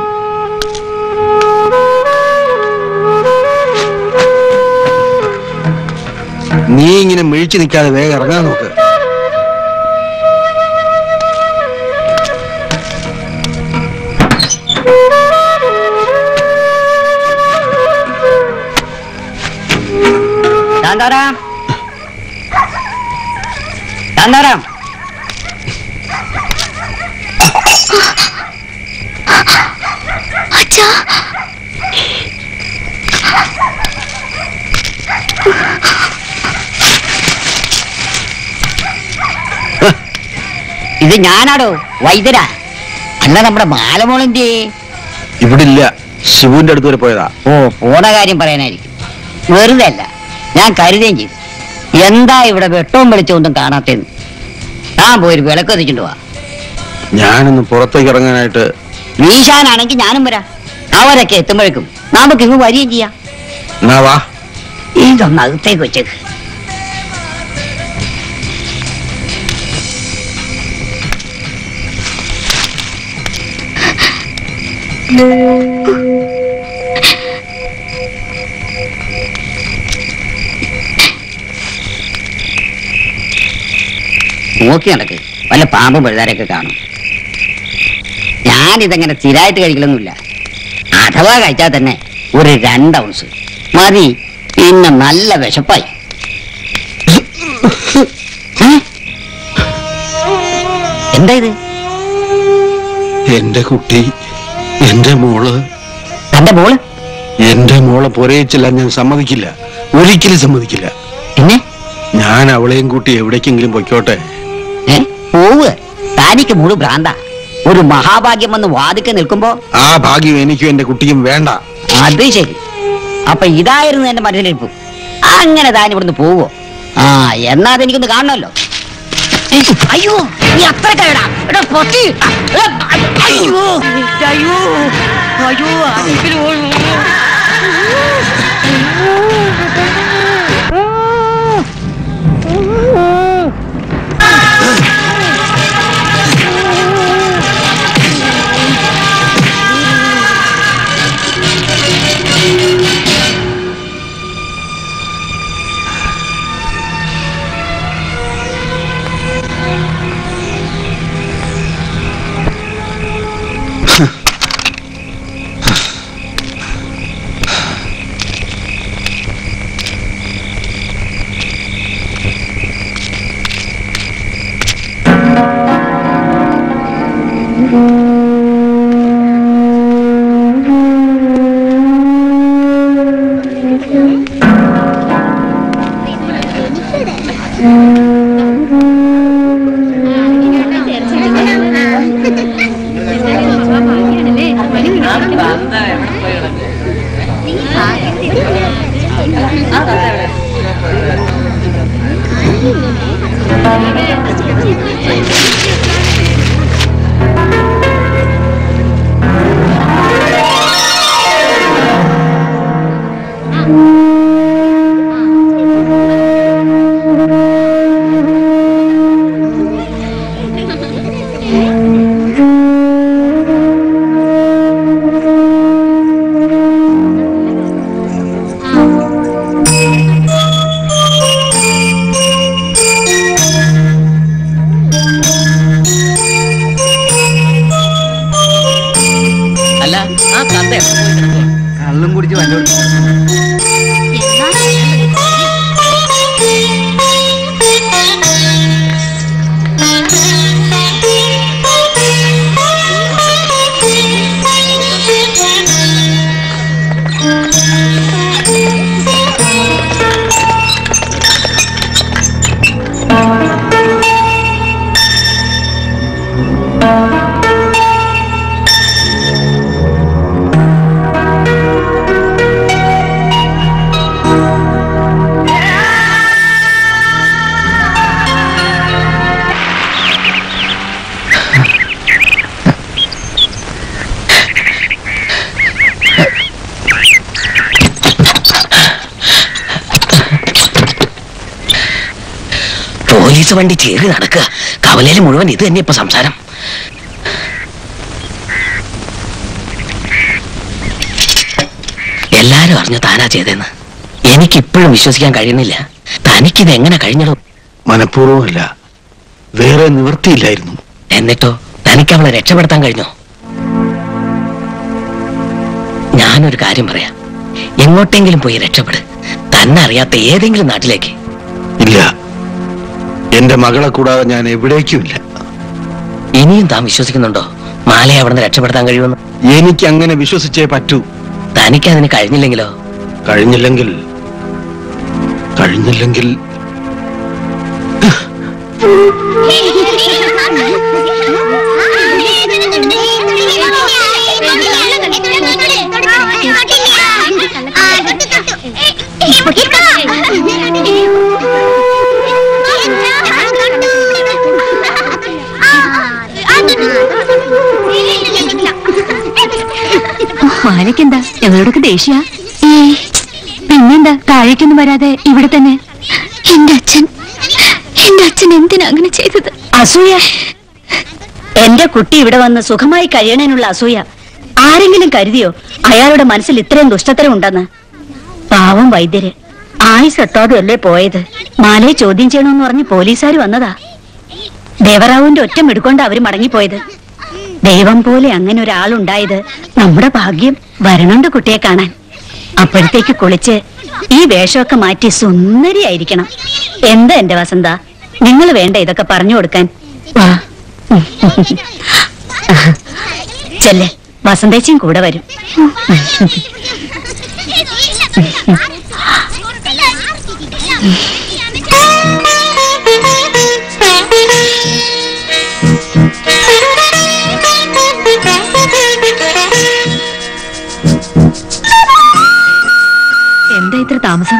നീ ഇങ്ങനെ മിഴിച്ചു നിൽക്കാതെ വേഗം ഇറങ്ങാൻ നോക്ക്. ശാന്താറാം, ശാന്താറാം, അച്ഛാ, ഇത് ഞാനാടോ വൈദ്യരാ. അല്ല നമ്മുടെ ബാലമോളെന്തേ? ഇവിടെ ഇല്ല, ശിവുവിന്റെ അടുത്ത് വരെ പോയതാ. ഓ, പോണ കാര്യം പറയാനായിരിക്കും. വെറുതെ അല്ല, ഞാൻ കരുതുകയും ചെയ്തു. എന്താ ഇവിടെ വെട്ടവും വെളിച്ചമൊന്നും കാണാത്തേന്ന്. താൻ പോയി വിളക്ക് എത്തിച്ചിട്ട് വാ. ഞാനൊന്ന് പുറത്തേക്ക് ഇറങ്ങാനായിട്ട്. വീശാനാണെങ്കിൽ ഞാനും വരാം. അവരൊക്കെ എത്തുമ്പോഴേക്കും നമുക്ക് ഇങ്ങ് വരികയും ചെയ്യാം. എന്നാ വാ. ഇതൊന്ന് അകത്തേക്ക് വെച്ചേക്ക്. നോക്കി നടക്ക്, വല്ല പാമ്പും പഴുതാരൊക്കെ കാണും. ഞാനിതെങ്ങനെ സ്ഥിരമായിട്ട് കഴിക്കലൊന്നുമില്ല. അഥവാ കഴിച്ചാൽ തന്നെ ഒരു രണ്ട് ഔൺസ് മതി. പിന്നെ നല്ല വിശപ്പായി. എന്താ ഇത്? എന്റെ കുട്ടി, എന്റെ മോള്. തന്റെ മോള്? എന്റെ മോളെ പൊരയിച്ചില്ല, ഞാൻ സമ്മതിക്കില്ല, ഒരിക്കലും സമ്മതിക്കില്ല. പിന്നെ ഞാൻ അവളെയും കൂട്ടി എവിടേക്കെങ്കിലും പൊയ്ക്കോട്ടെ. ഏ പോവ്, താനിക്ക് മുഴു ഭ്രാന്ത. ഒരു മഹാഭാഗ്യം വന്ന് വാതിക്കെ നിൽക്കുമ്പോ ആ ഭാഗ്യം എനിക്കും എന്റെ കുട്ടിക്കും വേണ്ട. അത് ശരി. അപ്പൊ ഇതായിരുന്നു എന്റെ മനസ്സിലിരിപ്പ്. അങ്ങനെ താൻ ഇവിടുന്ന് പോവോ? ആ എന്നാ അതെനിക്കൊന്ന് കാണണമല്ലോ. അയ്യോ, നീ അത്ര കഴിയടാ. അയ്യോ അയ്യോ അയ്യോ കള്ളും കുടിച്ച് വല്ലോ. പോലീസ് വണ്ടി ചേറി നടക്കുക. കവലയിൽ മുഴുവൻ ഇത് തന്നെ ഇപ്പൊ സംസാരം. എല്ലാരും അറിഞ്ഞു താനാ ചെയ്തെന്ന്. എനിക്കിപ്പോഴും വിശ്വസിക്കാൻ കഴിയുന്നില്ല. തനിക്കിത് എങ്ങനെ കഴിഞ്ഞോ? മനഃപൂർവ്വമല്ല, വേറെ നിവൃത്തിയില്ലായിരുന്നു. എന്നിട്ടോ തനിക്ക് അവളെ രക്ഷപ്പെടുത്താൻ കഴിഞ്ഞോ? ഞാനൊരു കാര്യം പറയാം, എങ്ങോട്ടെങ്കിലും പോയി രക്ഷപ്പെട്. തന്നെ അറിയാത്ത ഏതെങ്കിലും നാട്ടിലേക്ക്. ഇല്ല, എന്റെ മകളെ കൂടാതെ ഞാൻ എവിടേക്കുമില്ല. ഇനിയും താൻ വിശ്വസിക്കുന്നുണ്ടോ മാലയെ അവിടുന്ന് രക്ഷപ്പെടുത്താൻ കഴിയുമെന്ന്? എനിക്ക് അങ്ങനെ വിശ്വസിച്ചേ പറ്റൂ. തനിക്ക് അതിന് കഴിഞ്ഞില്ലെങ്കിലോ? കഴിഞ്ഞില്ലെങ്കിൽ കഴിഞ്ഞില്ലെങ്കിൽ മാലയ്ക്കെന്താ ഞങ്ങളോടൊക്കെ ദേഷ്യ? പിന്നെന്താ താഴേക്കൊന്നും വരാതെ ഇവിടെ തന്നെ? എന്റെ അച്ഛൻ എന്റെ അച്ഛൻ എന്തിനാ അങ്ങനെ ചെയ്തത്? അസൂയ. എന്റെ കുട്ടി ഇവിടെ വന്ന് സുഖമായി കഴിയണേനുള്ള അസൂയ. ആരെങ്കിലും കരുതിയോ അയാളുടെ മനസ്സിൽ ഇത്രയും ദുഷ്ടത്തരം ഉണ്ടെന്ന്? പാവം വൈദ്യര് ആയുസ് എത്താതെയല്ലേ പോയത്. മാലയെ ചോദ്യം ചെയ്യണമെന്ന് പറഞ്ഞ് പോലീസുകാർ വന്നതാ. ദേവറാവുവിന്റെ ഒറ്റം എടുക്കൊണ്ട് അവര് മടങ്ങിപ്പോയത്. ദൈവം പോലെ അങ്ങനെ ഒരാളുണ്ടായത് നമ്മുടെ ഭാഗ്യം. വരണുണ്ട് കുട്ടിയെ കാണാൻ. അപ്പോഴത്തേക്ക് കുളിച്ച് ഈ വേഷമൊക്കെ മാറ്റി സുന്ദരിയായിരിക്കണം. എന്താ എന്റെ വസന്ത, നിങ്ങൾ വേണ്ട ഇതൊക്കെ പറഞ്ഞു കൊടുക്കാൻ? വാ ചെല്ലേ, വസന്തേച്ചിയും കൂടെ വരും. എന്താ ഇത്ര താമസം?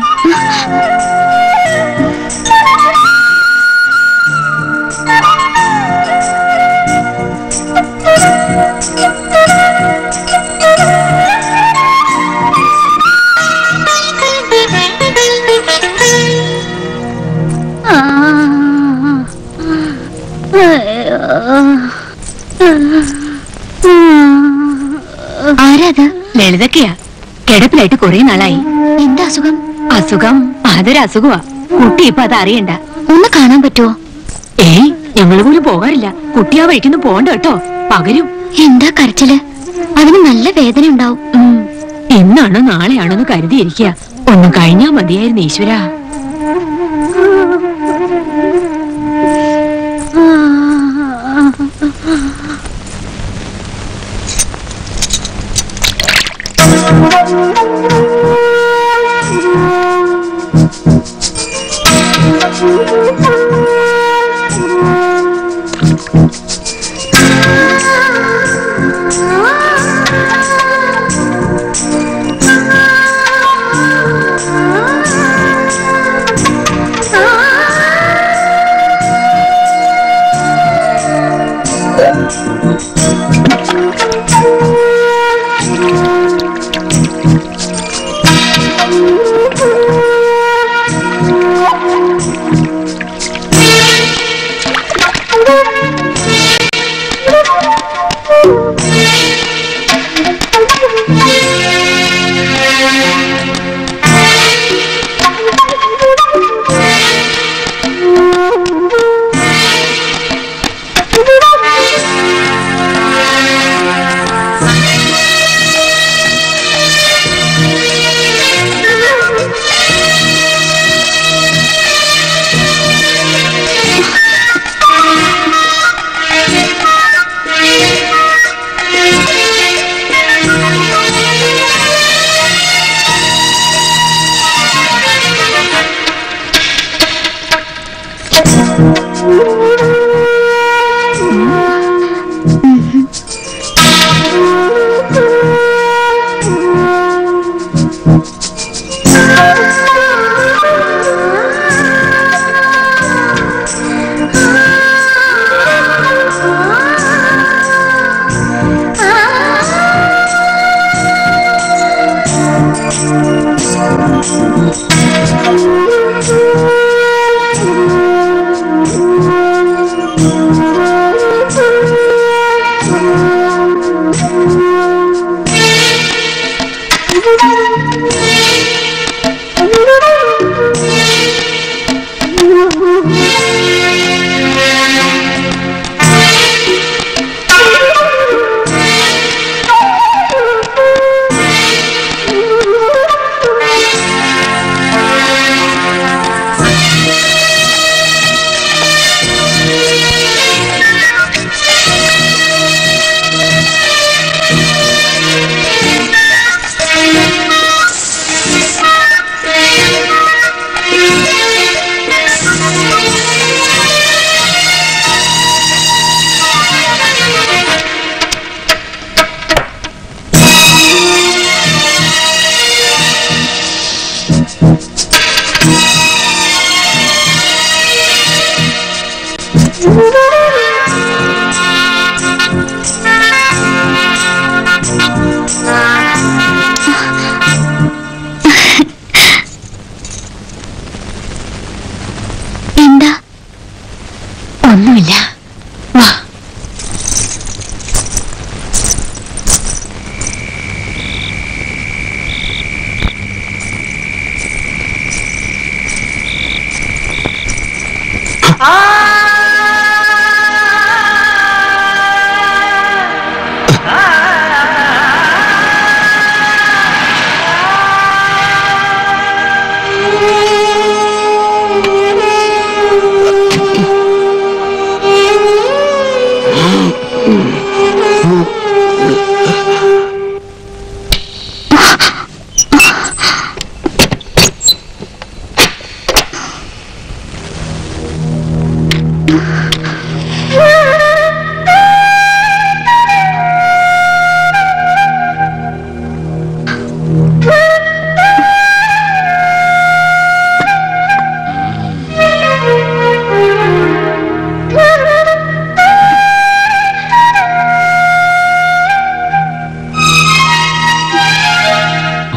ആരാത്? ലളിതക്കെയാ. കിടപ്പിലായിട്ട് കുറെ നാളായി. എന്താ അസുഖം? അസുഖം അതൊരു അസുഖമാ. കുട്ടി ഇപ്പൊ അത് അറിയണ്ട. ഒന്ന് കാണാൻ പറ്റുമോ? ഏയ്, ഞങ്ങൾ പോലും പോകാറില്ല. കുട്ടി ആ വഴിക്കൊന്നും പോകണ്ട കേട്ടോ, പകരും. എന്താ കരച്ചില്? അതിന് നല്ല വേദന ഉണ്ടാവും. ഇന്നാണോ നാളെയാണോന്ന് കരുതിയിരിക്കുക. ഒന്നും കഴിഞ്ഞാ മതിയായിരുന്നു ഈശ്വരാ.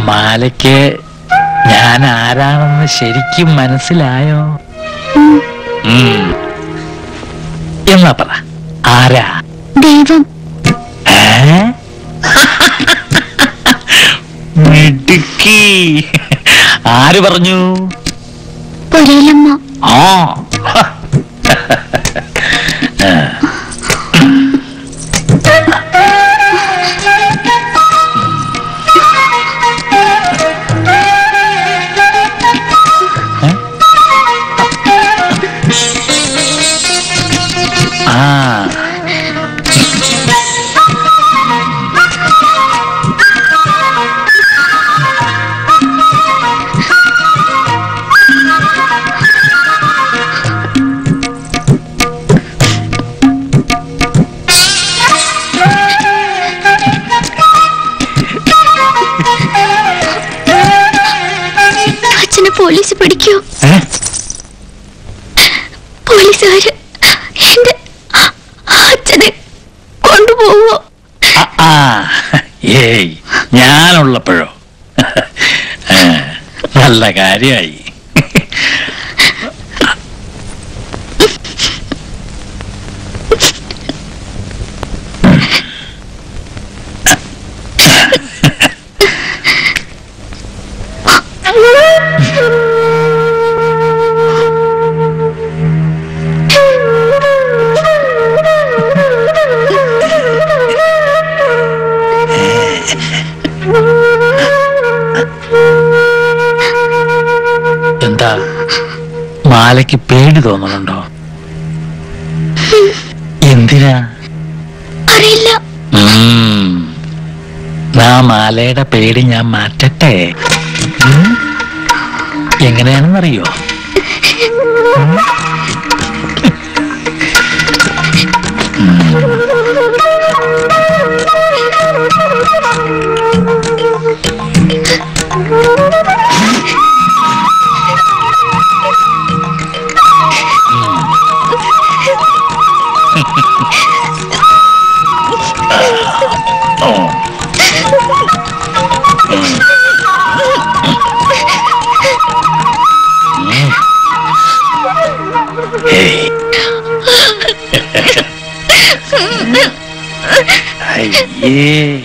മാലയ്ക്ക് ഞാൻ ആരാണെന്ന് ശരിക്കും മനസ്സിലായോ? എന്നാ പറ, ആരാ? ദൈവം. മിടുക്കി. ആര് പറഞ്ഞു? പൊരയിലമ്മ. ആ പോലീസ് പിടിക്കൂ. പോലീസുകാര് എന്റെ അച്ഛനെ കൊണ്ടുപോവോ? ഏയ്, ഞാനുള്ളപ്പോഴോ? നല്ല കാര്യായി. എന്താ, മാലയ്ക്ക് പേടി തോന്നുന്നുണ്ടോ? എന്തിനാ അറിയില്ല. ആ മാലയുടെ പേടി ഞാൻ മാറ്റട്ടെ. എങ്ങനെയാണെന്നറിയോ? അയ്യേ,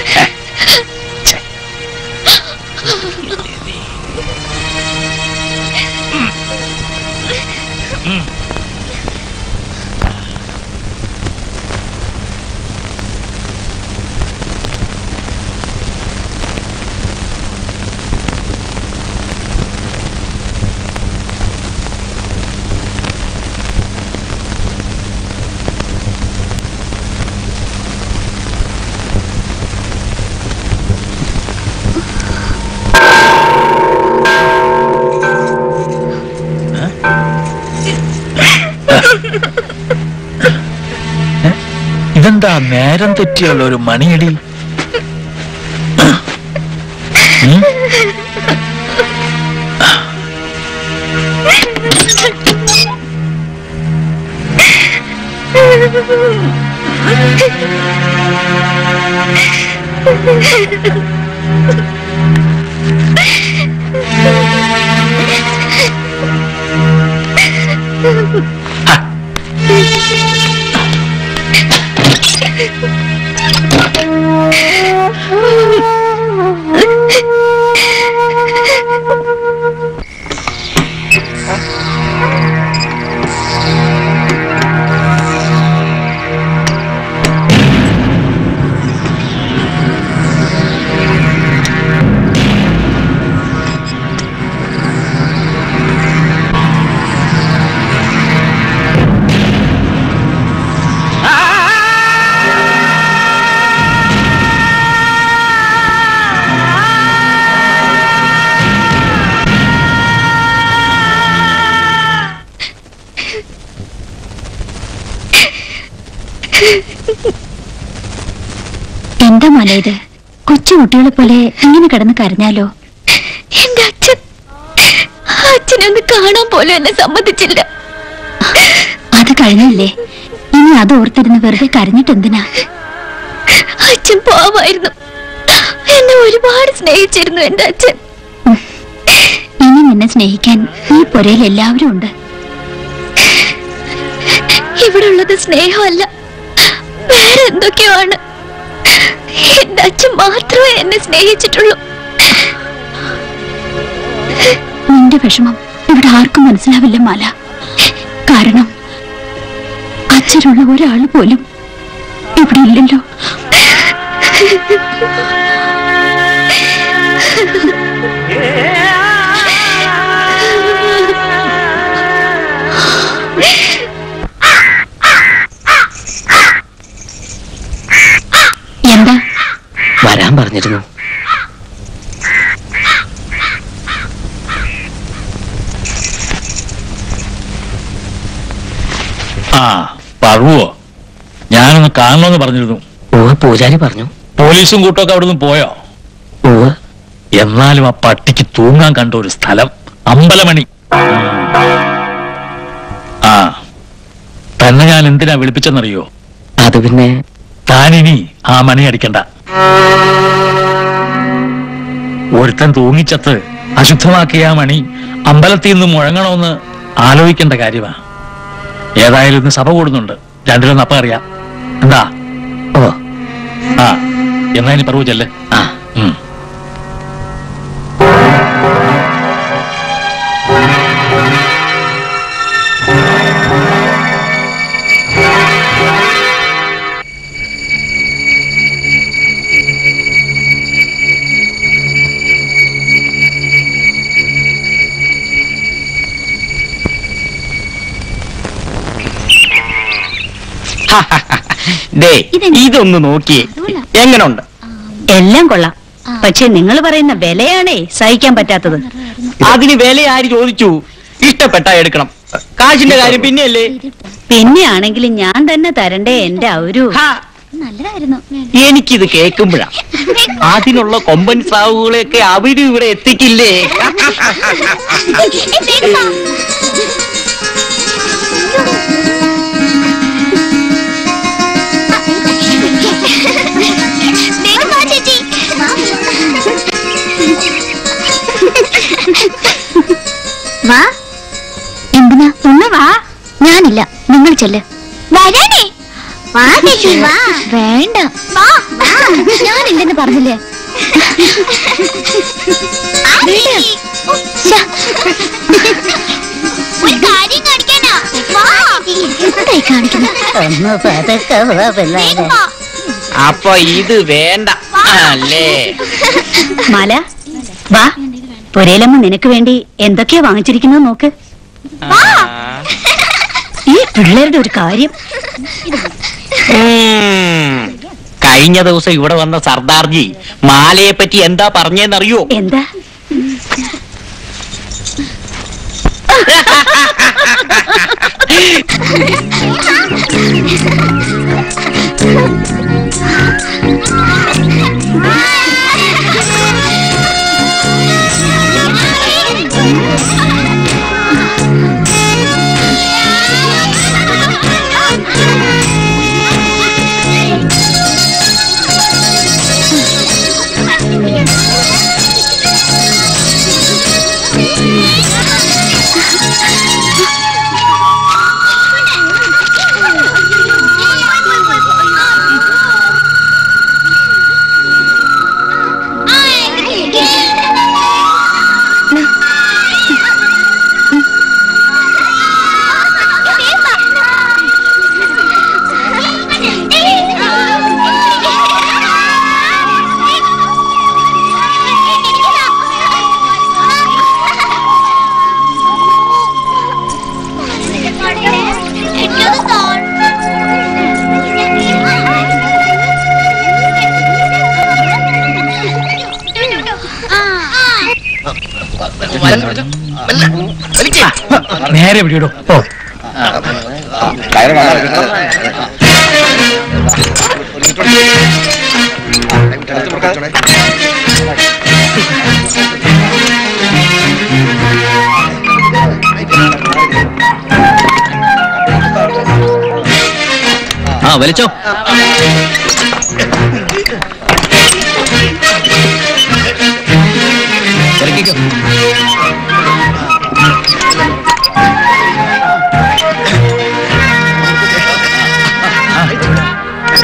ഇതെന്താ നേരം തെറ്റിയുള്ള ഒരു മണിയടി? എന്താ മോനെ ഇത്? കൊച്ചു കുട്ടികളെ പോലെ ഇങ്ങനെ കിടന്ന് കരഞ്ഞാലോ? എന്റെ അച്ഛൻ അച്ഛനൊന്ന് കാണാൻ പോലും എന്നെ സമ്മതിച്ചില്ല. അത് കഴിഞ്ഞല്ലേ, ഇനി അത് ഓർത്തിരുന്ന് വെറുതെ കരഞ്ഞിട്ട് എന്തിനാ? അച്ഛൻ പാവായിരുന്നു, എന്നെ ഒരുപാട് സ്നേഹിച്ചിരുന്നു എന്റെ അച്ഛൻ. ഇനി നിന്നെ സ്നേഹിക്കാൻ ഈ പുരയിൽ എല്ലാവരും ഉണ്ട്. ഇവിടെ ഉള്ളത് സ്നേഹമല്ല, വേറെ എന്തൊക്കെയോ ആണ്. എന്റെ അച്ഛൻ മാത്രമേ എന്നെ സ്നേഹിച്ചിട്ടുള്ളൂ. നിന്റെ വിഷമം ഇവിടെ ആർക്കും മനസ്സിലാവില്ല മാല. കാരണം അച്ഛനുള്ള ഒരാൾ പോലും ഇവിടെ ഇല്ലല്ലോ. എന്താ? വരാൻ പറഞ്ഞിരുന്നു. ആ പറവോ, ഞാനൊന്ന് കാണണമെന്ന് പറഞ്ഞിരുന്നു. ഓ പൂജാരി പറഞ്ഞു. പോലീസും കൂട്ടമൊക്കെ അവിടെ നിന്ന് പോയോ? ഓ എന്നാലും ആ പട്ടിക്ക് തൂങ്ങാൻ കണ്ട ഒരു സ്ഥലം അമ്പലമണി. ആ തന്നെ ഞാൻ എന്തിനാ വിളിപ്പിച്ചെന്നറിയോ? അത് പിന്നെ താനിനി ആ മണി അടിക്കണ്ട. ഒരുത്തൻ തൂങ്ങിച്ചത്ത് അശുദ്ധമാക്കിയ ആ മണി അമ്പലത്തിൽ നിന്ന് മുഴങ്ങണമെന്ന് ആലോചിക്കേണ്ട കാര്യമാ. ഏതായാലും ഇന്ന് സഭ കൂടുന്നുണ്ട്, രണ്ടിലൊന്ന് അപ്പം അറിയാം. എന്താ? ഓ ആ എന്നാ ഇനി പറവൂ ചെല്ലേ. ആ ഉം ഇതൊന്ന് നോക്കിയേ, എങ്ങനുണ്ട്? എല്ലാം കൊള്ളാം, പക്ഷെ നിങ്ങൾ പറയുന്ന വിലയാണേ സഹിക്കാൻ പറ്റാത്തത്. അതിന് വില ആര് ചോദിച്ചു? ഇഷ്ടപ്പെട്ടാ എടുക്കണം, കാശിന്റെ കാര്യം പിന്നെയല്ലേ. പിന്നെ ആണെങ്കിലും ഞാൻ തന്നെ തരണ്ടേ എന്റെ ഒരു. നല്ലതായിരുന്നു. എനിക്കിത് കേൾക്കുമ്പോഴാ അതിനുള്ള കൊമ്പൻ സാവുകളെയൊക്കെ അവരും ഇവിടെ എത്തിക്കില്ലേ. വാ, എന്തിനാ? ഒന്ന് വാ. ഞാനില്ല, നിങ്ങൾ ചെല്ല്. വരാനേ? വാ ചേച്ചി, വാ. വേണ്ട, വാ. ഞാനില്ലെന്ന് പറഞ്ഞില്ലേ? അപ്പൊ ഇത് വേണ്ട അല്ലേ? മാല വാ, പുരയിലമ്മ നിനക്ക് വേണ്ടി എന്തൊക്കെയാ വാങ്ങിച്ചിരിക്കുന്നത് നോക്ക്. ഈ പിള്ളേരുടെ ഒരു കാര്യം. കഴിഞ്ഞ ദിവസം ഇവിടെ വന്ന സർദാർജി മാലയെ പറ്റി എന്താ പറഞ്ഞെന്നറിയോ? എന്താ? നേരെ പിടിയിടോ. ഓ ആ വലിച്ചോ.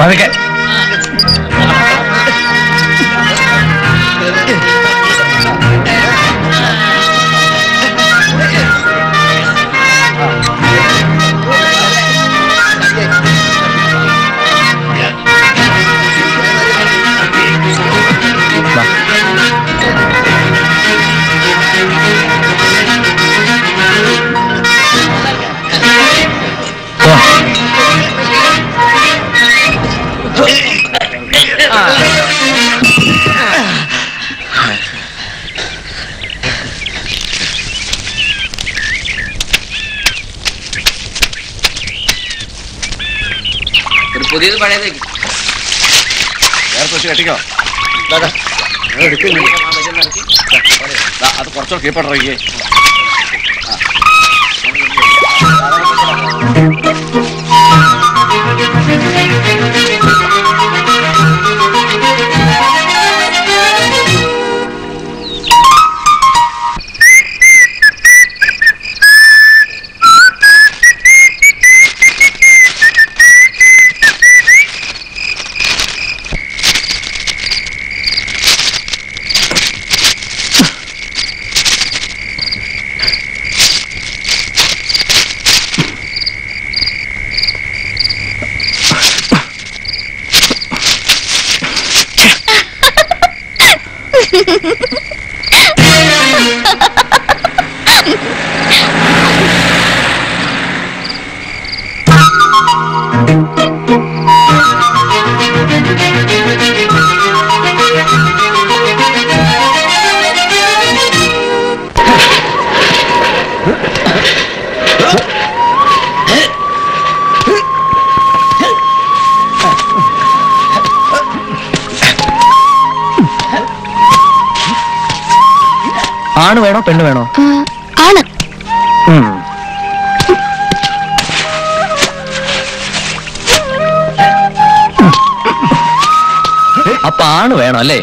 പതുക്കെ. പുതിയത് പഴയത് കെട്ടിക്കോ. അത് കുറച്ചോ കീപ്പറിയേ. ആണ് വേണോ പെണ്ണ് വേണോ? ആണ്. അപ്പൊ ആണ് വേണോ അല്ലേ?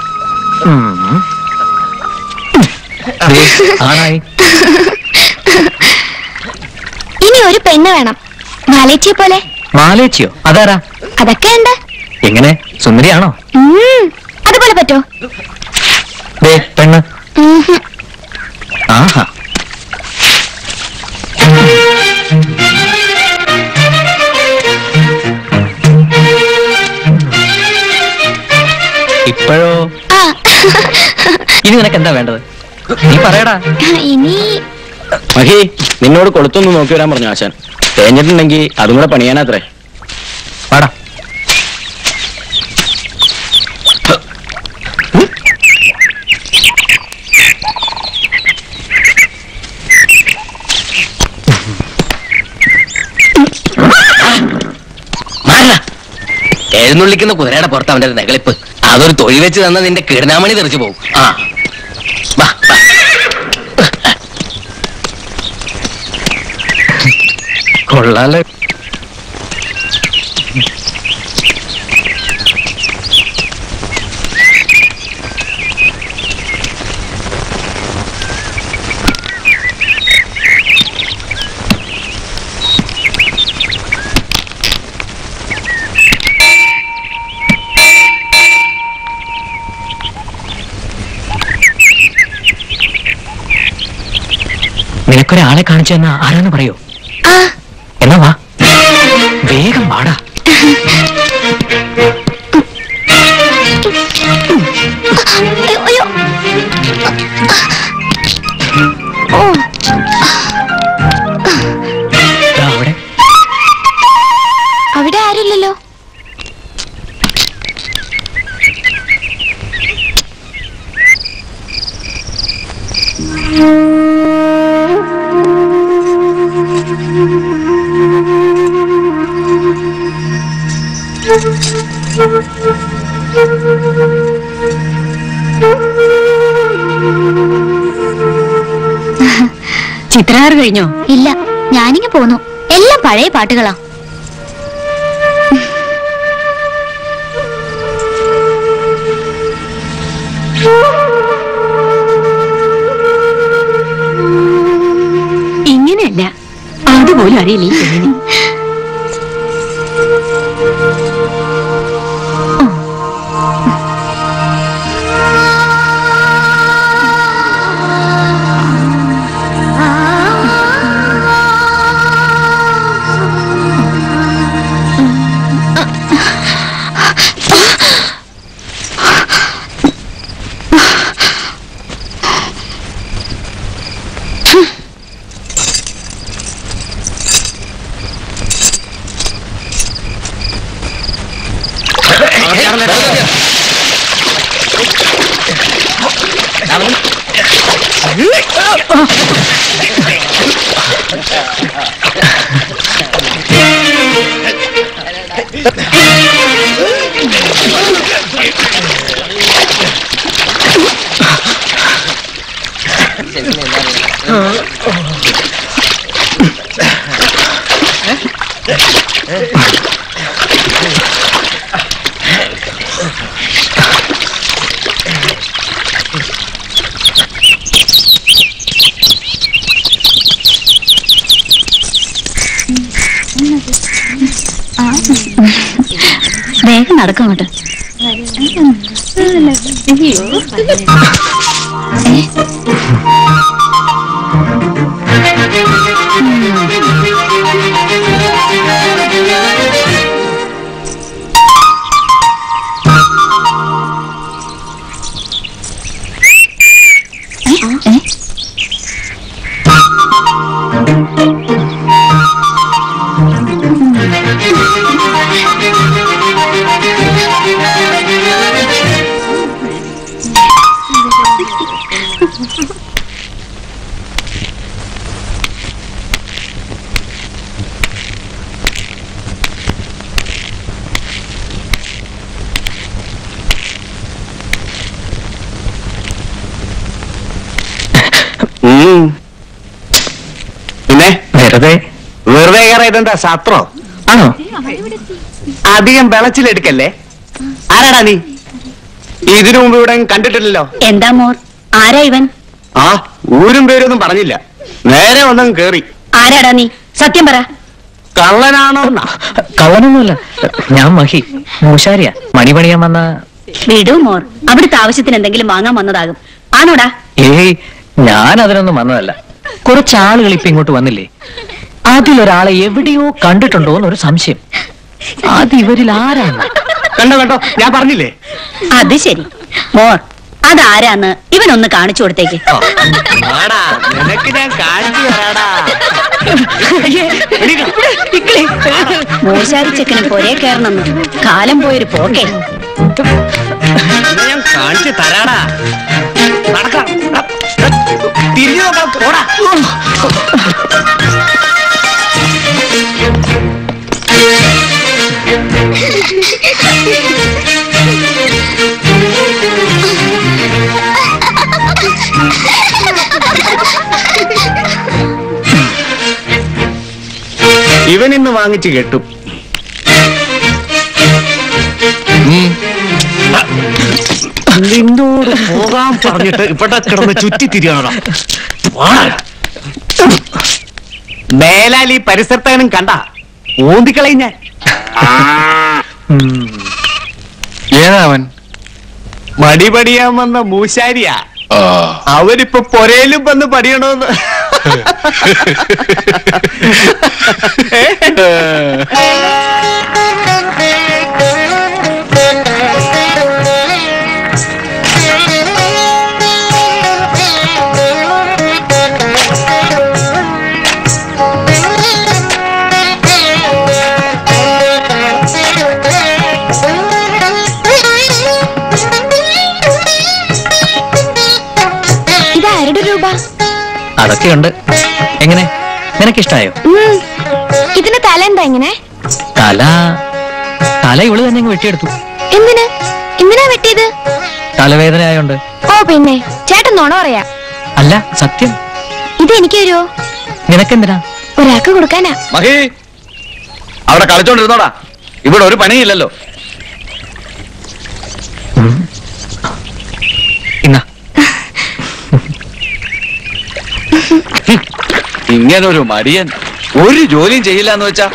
ആണായി. ഇനി ഒരു പെണ്ണ് വേണം, മാലേച്ചിയെ പോലെ. മാലേച്ചിയോ? അതാരാ? അതൊക്കെ ഉണ്ട്. എങ്ങനെ, സുന്ദരിയാണോ? അതുപോലെ പറ്റോ? പെണ്ണ്. ആഹാ. ഇപ്പോഴോ? ഇനി നിനക്ക് എന്താ വേണ്ടത്? നീ പറയടാ. ഇനി മഹി, നിന്നോട് കൊളുത്തൊന്ന് നോക്കി വരാൻ പറഞ്ഞു ആശാൻ. തേഞ്ഞിട്ടുണ്ടെങ്കിൽ അതും കൂടെ പണിയാനാത്രേ. പാടാ. എഴുന്നള്ളിക്കുന്ന കുതിരയുടെ പുറത്ത് അവന്റെ നെകളിപ്പ്. അതൊരു തൊഴി വെച്ച് തന്ന നിന്റെ കിടനാമണി തെറിച്ചു പോകും. ആ കൊള്ളാലോ. നിനക്കൊരാളെ കാണിച്ചു തന്ന ആരാന്ന് പറയോ? എന്നാ വാ, വേഗം വാടാ. അവിടെ അവിടെ ആരില്ലല്ലോ. ചിത്രകാർ കഴിഞ്ഞോ? ഇല്ല, ഞാനിങ്ങ് പോന്നു. എല്ലാം പഴയ പാട്ടുകളാ. ഇങ്ങനെയല്ല, അതുപോലും അറിയില്ല. പതുക്കെ നടക്കും അങ്ങോട്ട്. പിന്നെ വെറുതെ വെറുതെ കയറാ ഇതെന്താ ശാസ്ത്രോ ആണോ? അധികം വെളച്ചിലെടുക്കല്ലേ. ആരാടാ നീ? ഇതിനു മുമ്പ് ഇവിടെ കണ്ടിട്ടില്ലല്ലോ. എന്താ മോർ, ആരാ ഇവൻ? ആ ഊരും പേരൊന്നും പറഞ്ഞില്ല, നേരെ ഒന്നും കേറി. ആരാടാ നീ? സത്യം പറ. കള്ളനാണോ? കള്ളനൊന്നുമല്ല, ഞാൻ മഹി മൂശാരിയാ. മണി പണിയാൻ വന്ന. വിടൂ മോർ, അവിടുത്തെ ആവശ്യത്തിന് എന്തെങ്കിലും വാങ്ങാൻ വന്നതാകും. ആണോടാ? ഏയ്, ഞാൻ അതിനൊന്നും വന്നതല്ല. കുറച്ചാളുകൾ ഇപ്പൊ ഇങ്ങോട്ട് വന്നില്ലേ, അതിലൊരാളെ എവിടെയോ കണ്ടിട്ടുണ്ടോ എന്നൊരു സംശയം. അത് ഇവരിൽ ആരാണ്? കണ്ടോ കണ്ടോ, ഞാൻ പറഞ്ഞില്ലേ. അത് ശരി മോർ, അതാരാന്ന് ഇവനൊന്ന് കാണിച്ചു കൊടുത്തേക്ക്. നിനക്ക് ഞാൻ കാണിച്ചു തരാടാ. മൂശാരി ചെക്കനും പൊരേ കയറണമെന്ന് കാലം പോയൊരു പോക്കേ. ഞാൻ കാണിച്ചു തരാടാ. നടക്കാം, തിരിഞ്ഞു നോക്കാം, പോടാ. ഇവൻ ഇന്ന് വാങ്ങിച്ചു കെട്ടും. നിന്നോട് പോകാൻ പറഞ്ഞിട്ട് ഇവിടെ കിടന്ന് ചുറ്റി തിരിയണോ? മേലാൽ ഈ പരിസരത്തേനും കണ്ട ഊന്തിക്കളയും ഞാൻ. ഏതാ അവൻ? മടി പടിയാൻ വന്ന മൂശാരിയാ. അവരിപ്പൊ പൊരയിലും വന്ന് പടിയണോന്ന്. അതൊക്കെയുണ്ട്. എങ്ങനെ, നിനക്കിഷ്ടായോ? ഇതിന് തല എന്താ ഇങ്ങനെ? തല തല ഇവള് തന്നെ വെട്ടിയെടുത്തു. എന്തിന് എന്തിനാ വെട്ടിയത്? തലവേദന ആയോണ്ട്. ഓ പിന്നെ ചേട്ടൻ നോണ പറയാ. അല്ല, സത്യം. ഇത് എനിക്ക് തരുമോ? നിനക്കെന്തിനാ? ഒരാൾക്ക് കൊടുക്കാനാ. മഹി, അവിടെ കളിച്ചോണ്ടിരുന്നോടാ, ഇവിടെ ഒരു പണിയില്ലല്ലോ. ഇന്നാ ഇങ്ങനൊരു മടിയൻ ഒരു ജോലിയും ചെയ്യില്ല എന്ന് വെച്ചാ.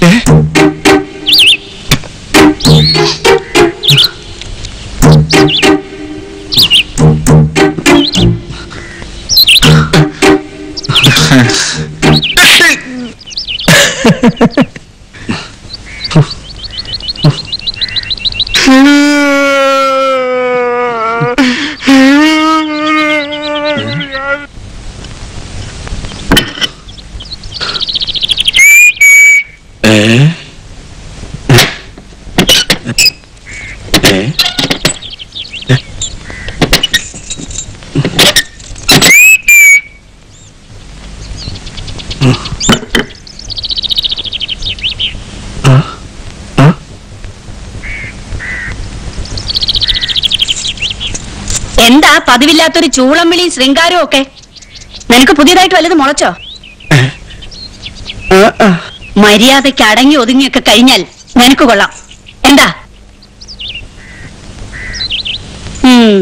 എന്താ പതിവില്ലാത്തൊരു ചൂളം വിളിയും ശൃംഗാരവും ഒക്കെ? നിനക്ക് പുതിയതായിട്ട് വല്ലത് മുളച്ചോ? മര്യാദയ്ക്ക് അടങ്ങി ഒതുങ്ങിയൊക്കെ കഴിഞ്ഞാൽ നിനക്ക് കൊള്ളാം. എന്താ? ഉം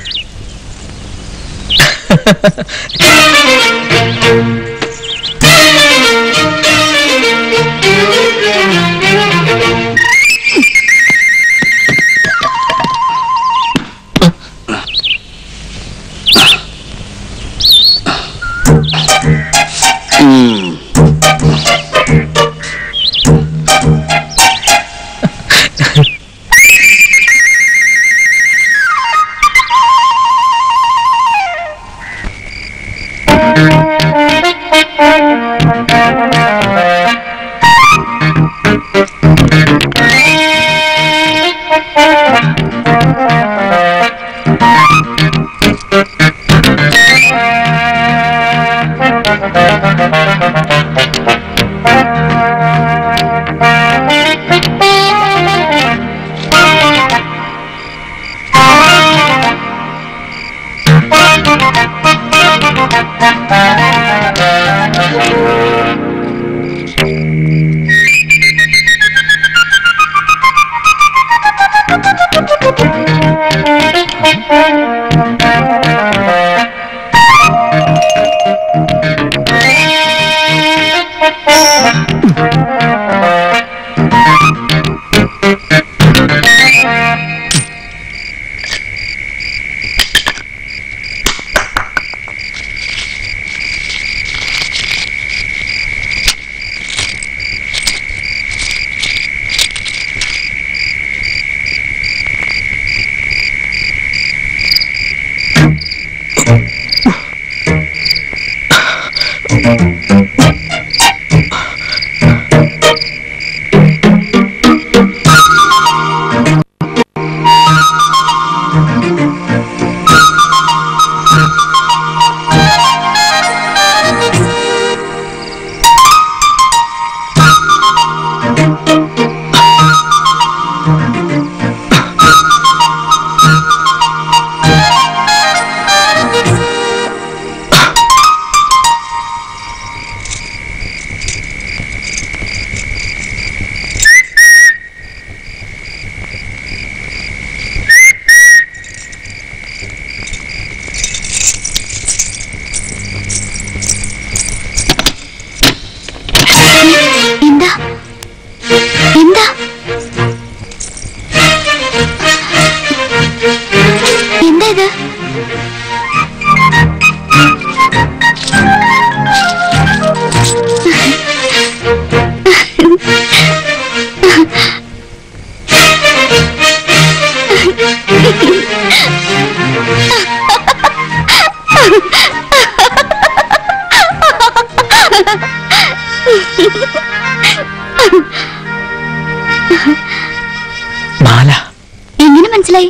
എങ്ങനെ മനസ്സിലായി?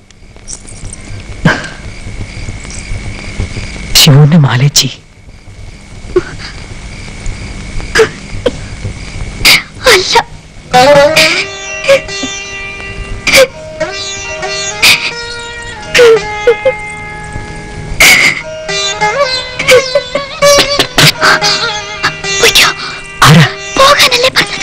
ശിവന്റെ മാലേച്ചി. അല്ല, പോകാനല്ലേ പറഞ്ഞത്?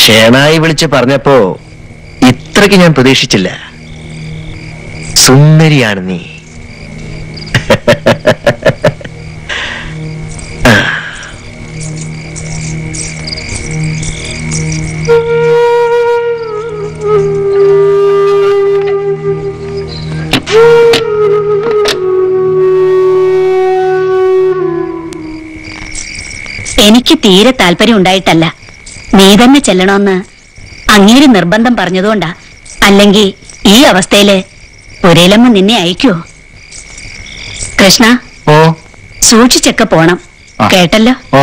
ഷേണായി വിളിച്ച് പറഞ്ഞപ്പോ ഇത്രയ്ക്ക് ഞാൻ പ്രതീക്ഷിച്ചില്ല. സുന്ദരിയാണ് നീ. എനിക്ക് തീരെ താല്പര്യം ഉണ്ടായിട്ടല്ല, നീ തന്നെ ചെല്ലണമെന്ന് അങ്ങേര് നിർബന്ധം പറഞ്ഞതുകൊണ്ടാ. അല്ലെങ്കിൽ ഈ അവസ്ഥയില് പുരയിലമ്മ നിന്നെ അയക്കുവോ? കൃഷ്ണ, ഓ സൂക്ഷിച്ചൊക്കെ പോണം, കേട്ടല്ലോ? ഓ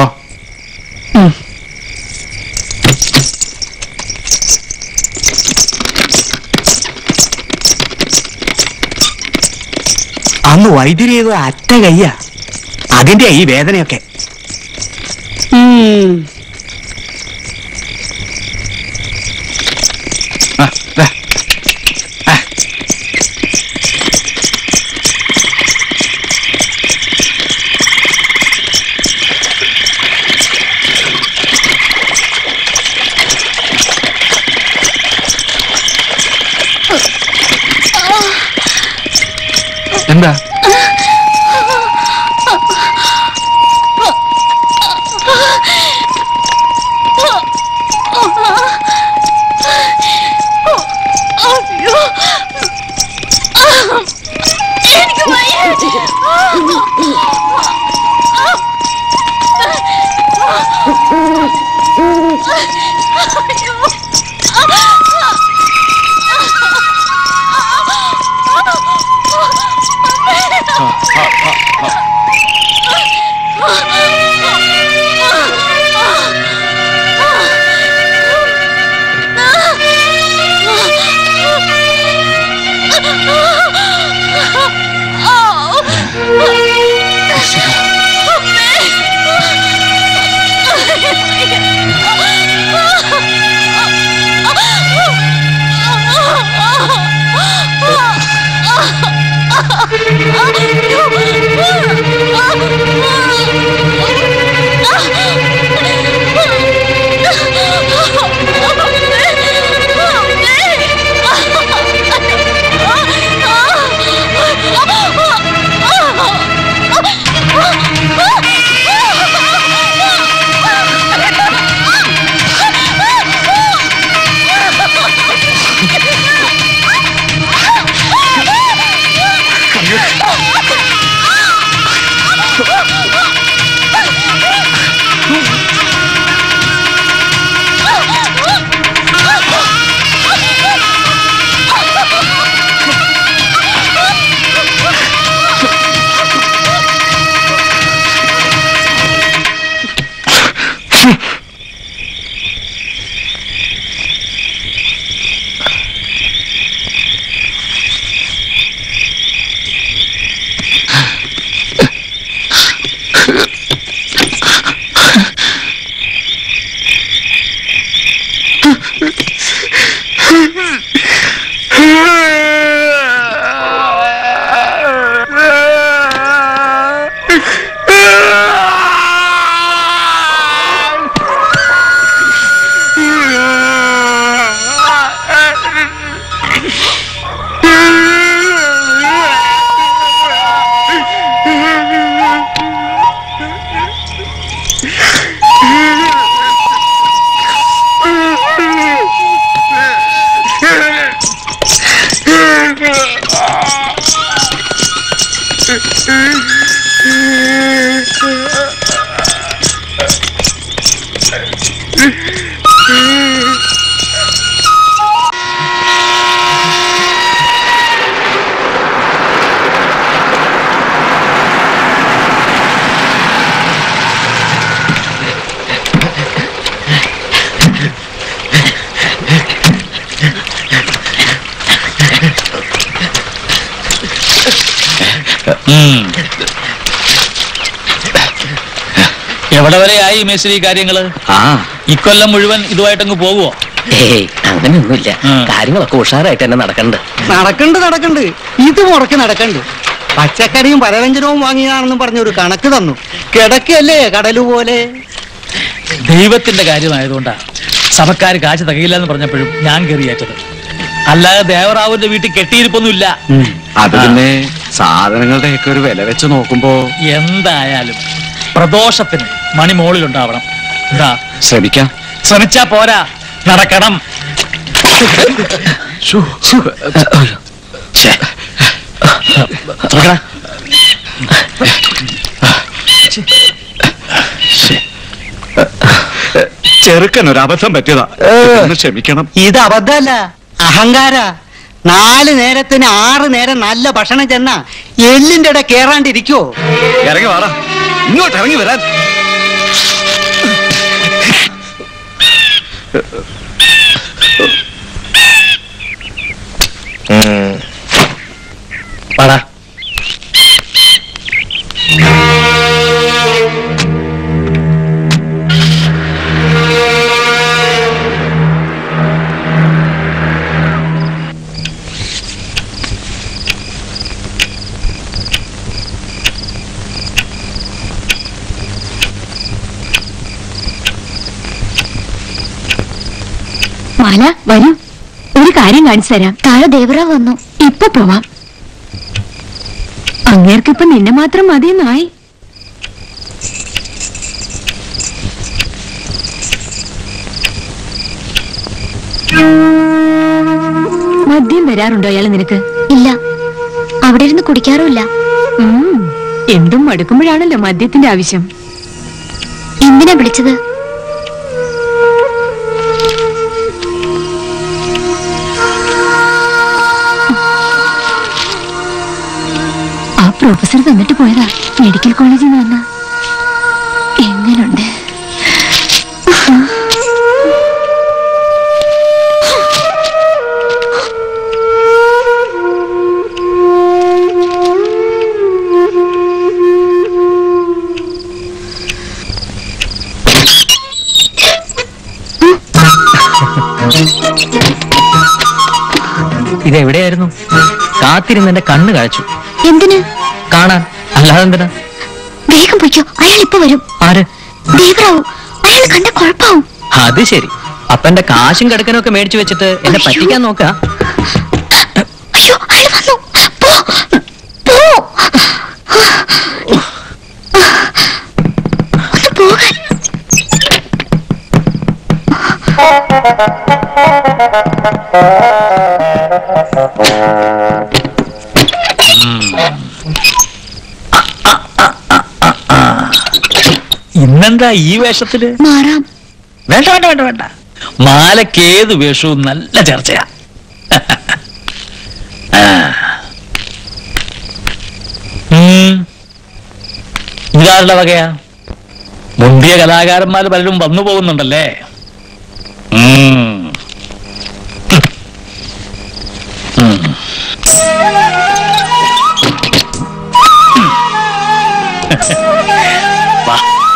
അന്ന് വൈദ്യുതി ചെയ്തത് അറ്റ കയ്യ, അതിന്റെ ഈ വേദനയൊക്കെ. എന്താ? എവിടെ വരെയായി മേശ്രീ കാര്യങ്ങള്? ആ ഇക്കൊല്ലം മുഴുവൻ ഇതുമായിട്ടങ്ങ് പോകുവോ? ഏയ് അങ്ങനെയൊന്നുമില്ല, കാര്യങ്ങളൊക്കെ ഉഷാറായിട്ട് തന്നെ നടക്കണ്ട്. നടക്കണ്ട് നടക്കണ്ട് ഇത് മുറക്ക് നടക്കണ്ട്. പച്ചക്കറിയും പലവ്യഞ്ജനവും വാങ്ങിയതാണെന്നും പറഞ്ഞൊരു കണക്ക് തന്നു. കിടക്കല്ലേ കടലുപോലെ. ദൈവത്തിന്റെ കാര്യമായതുകൊണ്ടാ സഭക്കാര് കാശ് തികയില്ല എന്ന് പറഞ്ഞപ്പോഴും ഞാൻ കയറിയേറ്റത്. അല്ലാതെ ദേവറാവുവിന്റെ വീട്ടിൽ കെട്ടിയിരിപ്പൊന്നുമില്ല. അത് പിന്നെ സാധനങ്ങളുടെ ഒക്കെ ഒരു വില വെച്ച് നോക്കുമ്പോ എന്തായാലും പ്രദോഷത്തിന് മണി മോളിലുണ്ടാവണം. എന്താ? ശ്രമിക്കാം. ശ്രമിച്ചാ പോരാ, നടക്കണം. ചെറുക്കൻ ഒരു അബദ്ധം പറ്റിയതാ, ക്ഷമിക്കണം. ഇത് അബദ്ധമല്ല, അഹങ്കാര. നാല് നേരത്തിന് ആറ് നേരം നല്ല ഭക്ഷണം ചെന്നാ എല്ലിന്റെ ഇട കേറാണ്ടിരിക്കുവോ? ഇറങ്ങി വാടാ, ഇങ്ങോട്ട് ഇറങ്ങി വരാൻ. വാടാ. മാല വരൂ, ഒരു കാര്യം കാണിച്ചു തരാം. താഴെ ദേവറാവ് വന്നു. ഇപ്പൊ പോവാം. അങ്ങേർക്കിപ്പൊ നിന്നെ മാത്രം മതിയെന്നായി. മദ്യം വരാറുണ്ടോ അയാൾ നിനക്ക്? ഇല്ല, അവിടെ ഇരുന്ന് കുടിക്കാറുമില്ല. എന്തും മടുക്കുമ്പോഴാണല്ലോ മദ്യത്തിന്റെ ആവശ്യം. എന്തിനാ വിളിച്ചത്? ആ പ്രൊഫസർ തന്നിട്ട് പോയതാ, മെഡിക്കൽ കോളേജിൽ നിന്ന് വന്ന. എങ്ങനുണ്ട്? ഇതെവിടെയായിരുന്നു? കാത്തിരുന്ന് എന്റെ കണ്ണ് കാഴ്ചു. എന്തിന്? കാണാൻ, അല്ലാതെ എന്തിനാ? വേഗം പോയിക്കോ, അയാൾ ഇപ്പൊ വരും. ആര്? ദേവറാവു. അയാൾ കണ്ട കുഴപ്പാവും. അത് ശരി. അപ്പൊ എന്റെ കാശും കിടക്കനും ഒക്കെ മേടിച്ചു വെച്ചിട്ട് എന്നെ പറ്റിക്കാൻ നോക്ക. അയ്യോ, അയാൾ വന്നു. പോ, പോ. ഒന്ന് പോകാൻ. ഇന്നെന്താ ഈ വേഷത്തില്? മാറാം. വേണ്ട വേണ്ട വേണ്ട വേണ്ട, മാലയ്ക്ക് ഏത് വേഷവും നല്ല ചർച്ചയാ. ഇതാരുടെ വകയാ? മുന്തിയ കലാകാരന്മാർ പലരും വന്നു പോകുന്നുണ്ടല്ലേ. വാ.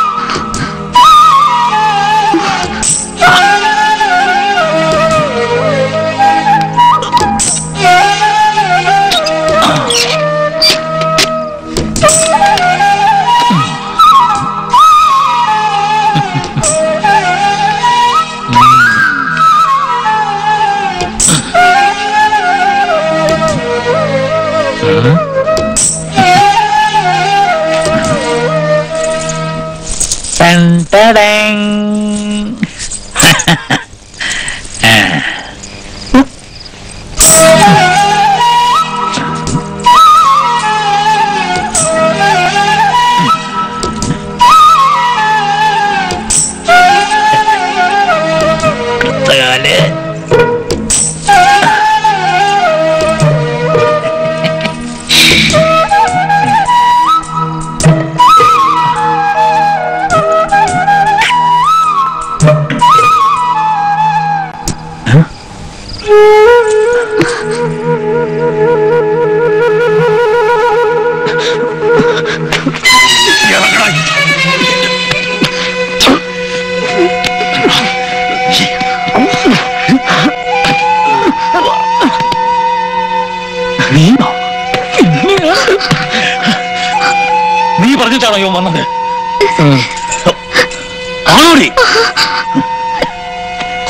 നീ പറഞ്ഞിട്ടാണോ യോ വന്നത്?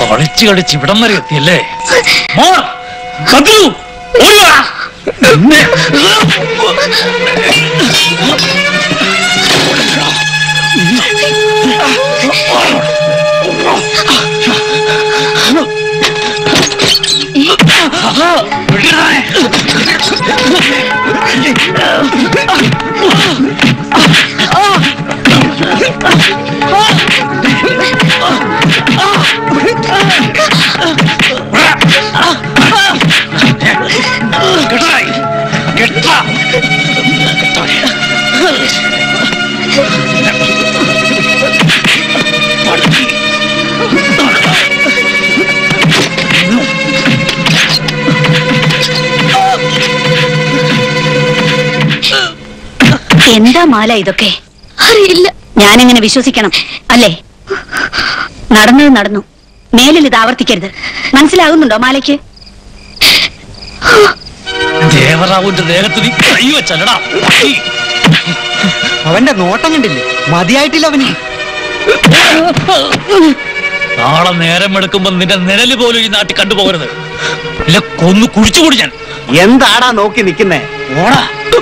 കളിച്ച് കളിച്ച് ഇവിടം വരെ എത്തിയല്ലേ? എന്താ മാല ഇതൊക്കെ? അറിയില്ല. ഞാനെങ്ങനെ വിശ്വസിക്കണം അല്ലേ? നടന്നത് നടന്നു. മേലിൽ ഇത് ആവർത്തിക്കരുത്. മനസ്സിലാകുന്നുണ്ടോ മാലയ്ക്ക്? ദേവറാവുന്റെ ദേഹത്ത് നീ കൈ വെച്ചല്ലടാ. അവന്റെ നോട്ടം കണ്ടില്ലേ? മതിയായിട്ടില്ല അവന്. നാളെ നേരം എടുക്കുമ്പോ നിന്റെ നിഴല് പോലും ഈ നാട്ടിൽ കണ്ടുപോകരുത്. ഇല്ല കൊന്നു കുഴിച്ചുകൂടി ഞാൻ. എന്താടാ നോക്കി നിക്കുന്നേ? ഓടാ.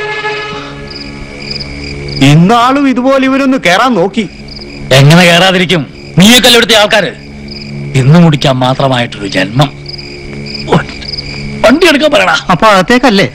ഇന്നാളും ഇതുപോലെ ഇവരൊന്ന് കേറാൻ നോക്കി. എങ്ങനെ കേറാതിരിക്കും? നീയെ കല്ലെടുത്ത ആൾക്കാര്. ഇന്ന് മുടിക്കാൻ മാത്രമായിട്ടൊരു ജന്മം. വണ്ടി എടുക്കാൻ പറയണ. അപ്പൊ അകത്തേക്കല്ലേ?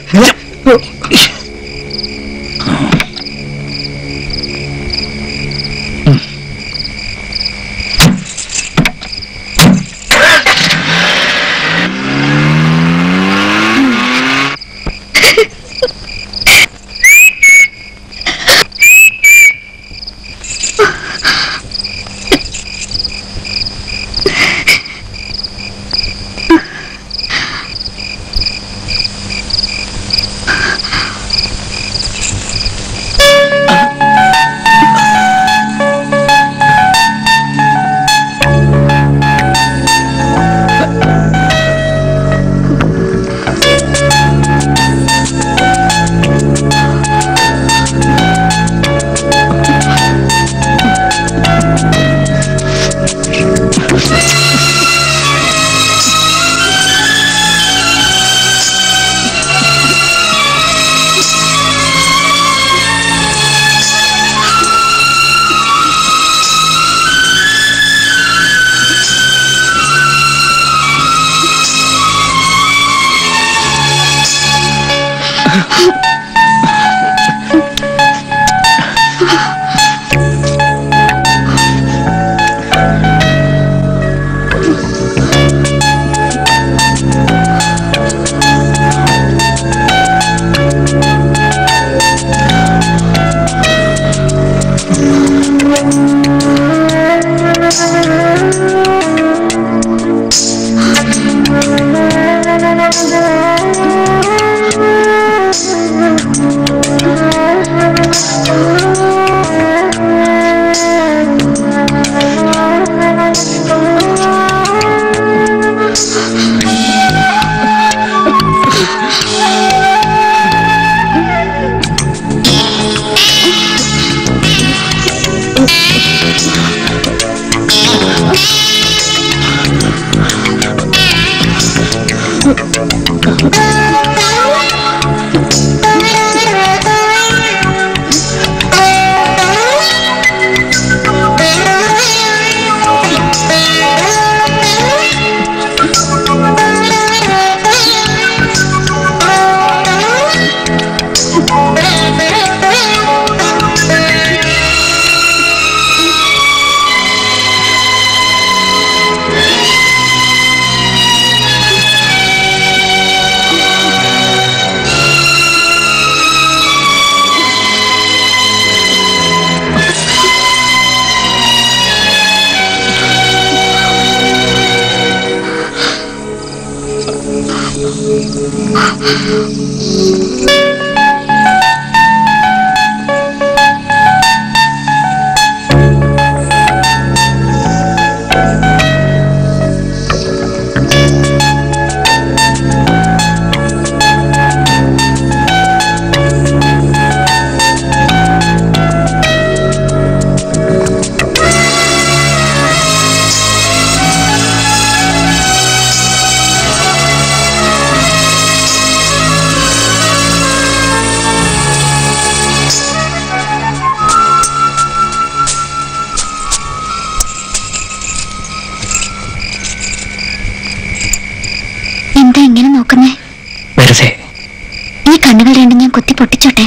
ചോദിച്ചോട്ടെ,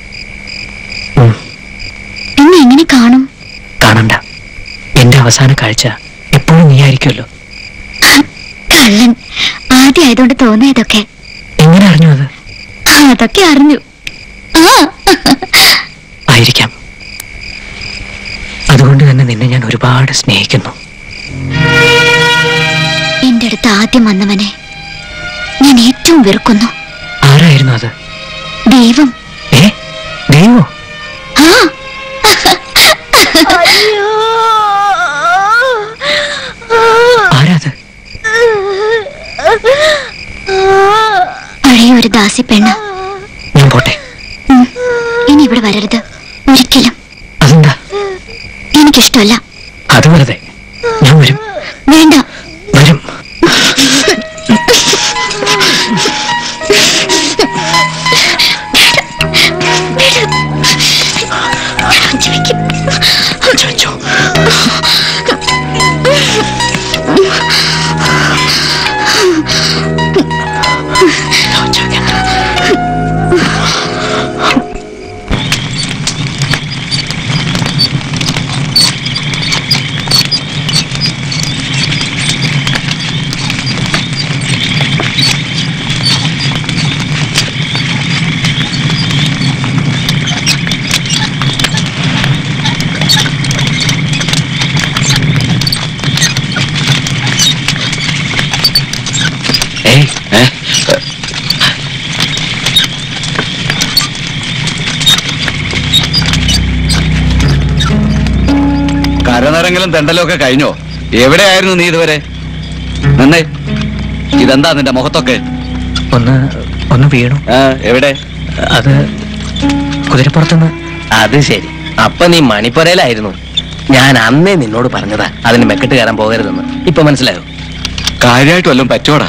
പിന്നെ എങ്ങനെ കാണും? കാണണ്ട, എന്റെ അവസാന കാഴ്ച എപ്പോഴും നീ ആയിരിക്കുമല്ലോ. കള്ളൻ. ആദ്യമായതുകൊണ്ട് തോന്നിയതൊക്കെ. എങ്ങനെ അറിഞ്ഞു അത്? അതൊക്കെ അറിഞ്ഞു. ആയിരിക്കാം. അതുകൊണ്ട് തന്നെ നിന്നെ ഞാൻ ഒരുപാട് സ്നേഹിക്കുന്നു. എന്റെ അടുത്ത് ആദ്യം വന്നവനെ ഞാൻ ഏറ്റവും വെറുക്കുന്നു. ആരായിരുന്നു അത്? ദൈവം. ഏ ദൈവോ? ആരാത്? പഴയ ഒരു ദാസി പെണ്ണ്. ഞാൻ പോട്ടെ. ഇനി ഇവിടെ വരരുത് ഒരിക്കലും. അതെന്താ? എനിക്കിഷ്ടമല്ല. അത് വെറുതെ. ഞാൻ വരും. വേണ്ട. വരും. കരനരങ്ങളും തെണ്ടലും ഒക്കെ കഴിഞ്ഞോ? എവിടെയായിരുന്നു നീ ഇതുവരെ? നന്നേ, ഇതെന്താ നിന്റെ മുഖത്തൊക്കെ? ഒന്ന് ഒന്ന് വീണു. എവിടെ? അത് കുതിരപ്പുറത്തുനിന്ന്. അത് ശരി. അപ്പൊ നീ മണിപ്പുരയിലായിരുന്നു. ഞാൻ അന്നേ നിന്നോട് പറഞ്ഞതാ അതിന് മെക്കെട്ട് കയറാൻ പോകരുതെന്ന്. ഇപ്പൊ മനസ്സിലായോ? കാര്യമായിട്ട് വല്ലതും പറ്റോടാ?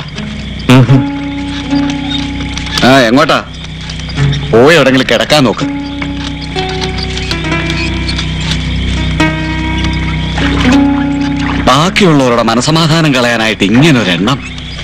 ആ എങ്ങോട്ടാ? പോയി എവിടെങ്കിലും കിടക്കാൻ നോക്ക്. ബാക്കിയുള്ളവരുടെ മനസമാധാനം കളയാനായിട്ട് ഇങ്ങനൊരെണ്ണം.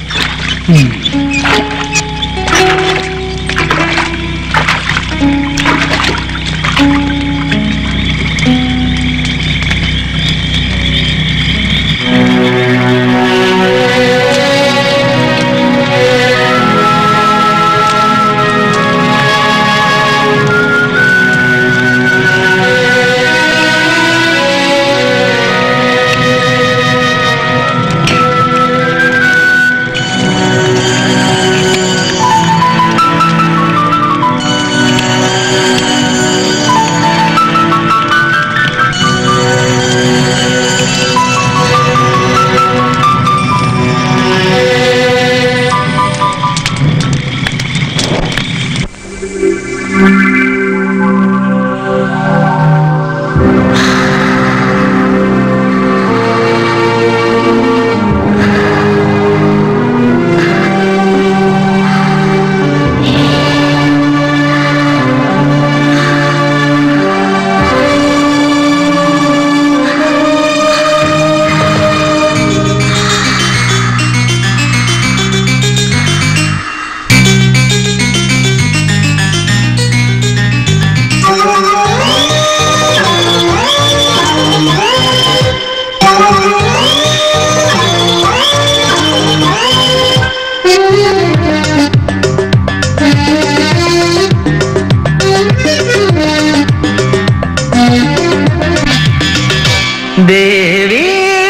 ദേവി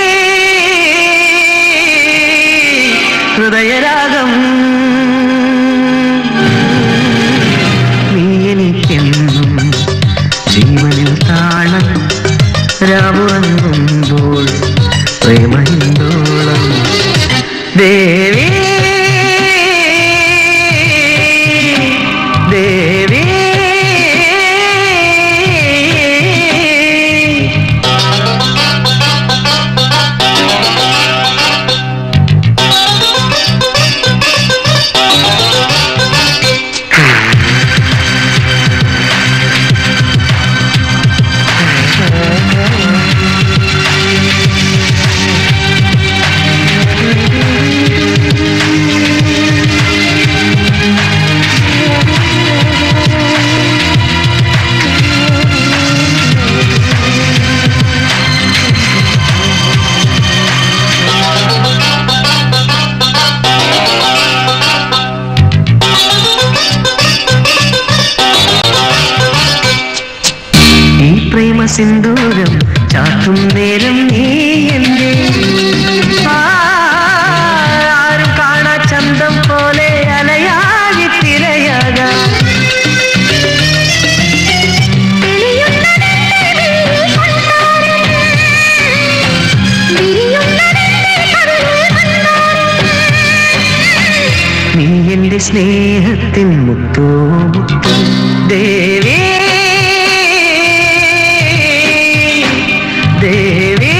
ഹൃദയരാഗം നീ എനിക്കെന്നും ജീവനിൽ താളം രാവുറങ്ങുമ്പോൾ പ്രേമഹിന്ദോളം ദേവി ദേവി സിന്ദൂരം ചാത്തും നേരം നീ എന്റെ ആരും കാണാ ചന്തം പോലെ അലയാകി തിരയാകാ നീ എന്റെ സ്നേഹത്തിൻ മുത്തോ മുത്തോ ദേവി ദേവി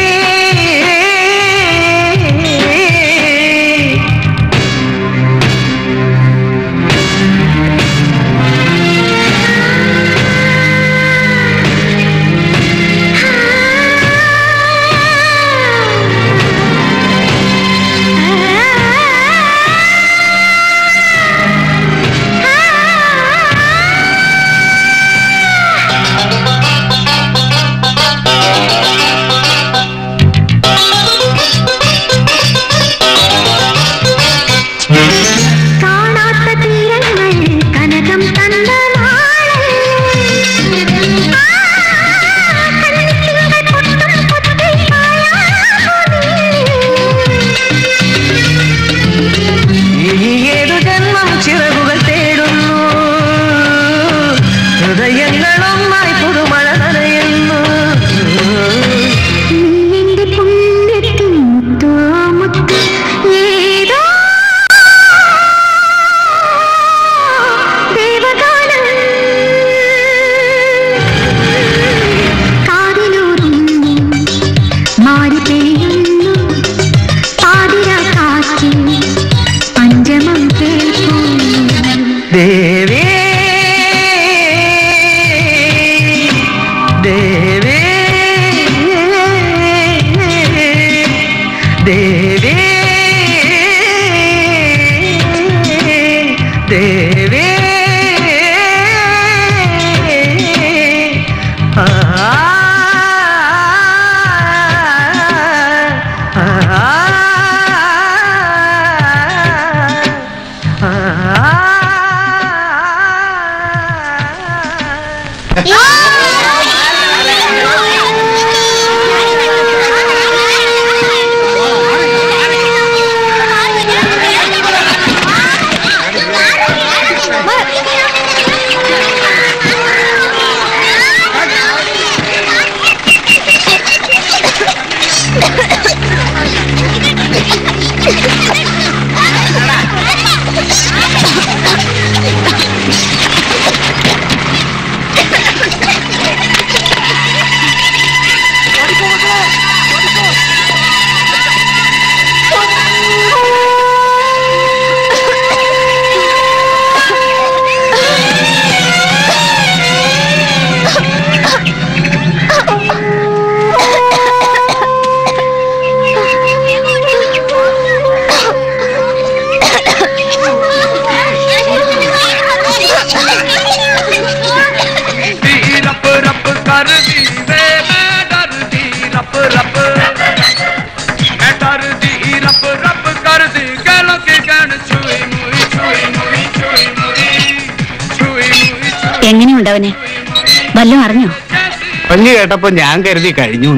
എങ്ങനെയുണ്ടവന് വല്ലതും അറിഞ്ഞോ? പഞ്ഞു കേട്ടപ്പോ ഞാൻ കരുതി കഴിഞ്ഞു.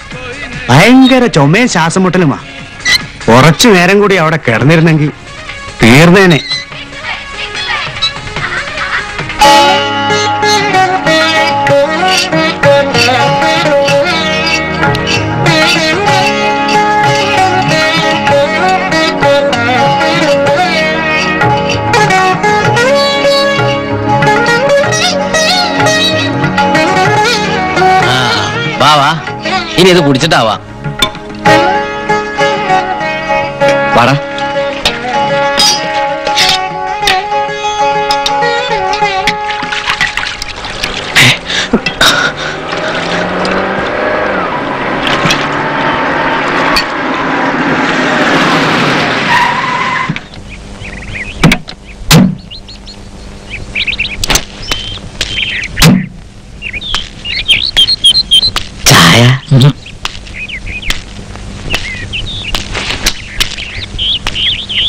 ഭയങ്കര ചുമയും ശ്വാസമുട്ടലുമാ. കുറച്ചു നേരം കൂടി അവിടെ കിടന്നിരുന്നെങ്കിൽ തീർന്നേനെ. ഇനി ഇത് കുടിച്ചിട്ടാവാ. വാടാ. ചായ.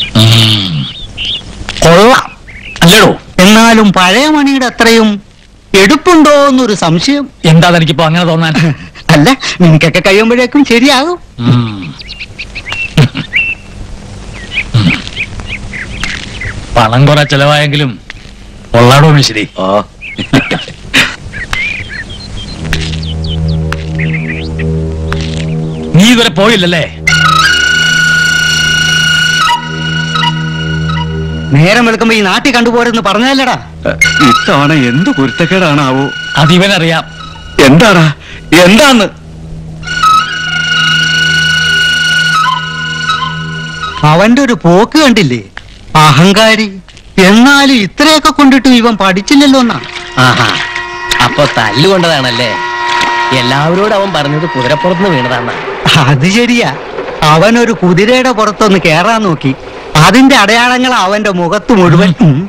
കൊള്ളാം അല്ലടോ. എന്നാലും പഴയ മണിയുടെ അത്രയും എടുപ്പുണ്ടോ എന്നൊരു സംശയം. എന്താ എനിക്കിപ്പോ അങ്ങനെ തോന്നാൻ? അല്ല, നിനക്കൊക്കെ കഴിയുമ്പോഴേക്കും ശരിയാകും. പണം കുറെ ചെലവായെങ്കിലും കൊള്ളാടോ ശരി. ഓ നീ ഇതുവരെ പോയില്ലല്ലേ? നേരം വെളുക്കുമ്പോ ഈ നാട്ടിൽ കണ്ടുപോരെന്ന് പറഞ്ഞല്ലടാ. ഇത്തവണ എന്ത് കുരുത്തക്കേടാണാവോ? അതിവനറിയാം. എന്താടാ എന്താന്ന്? അവന്റെ ഒരു പോക്ക് കണ്ടില്ലേ, അഹങ്കാരി. എന്നാലും ഇത്രയൊക്കെ കൊണ്ടിട്ട് ഇവൻ പഠിച്ചില്ലല്ലോ എന്നാ. ആഹാ, അപ്പൊ തല്ലുകൊണ്ടതാണല്ലേ? എല്ലാവരോടും അവൻ പറഞ്ഞത് കുതിരപ്പുറത്തുനിന്ന് വീണതാണ്. അത് ശരിയാ, അവനൊരു കുതിരയുടെ പുറത്തൊന്ന് കേറാൻ നോക്കി, അതിന്റെ അടയാളങ്ങൾ അവന്റെ മുഖത്ത് മുഴുവൻ.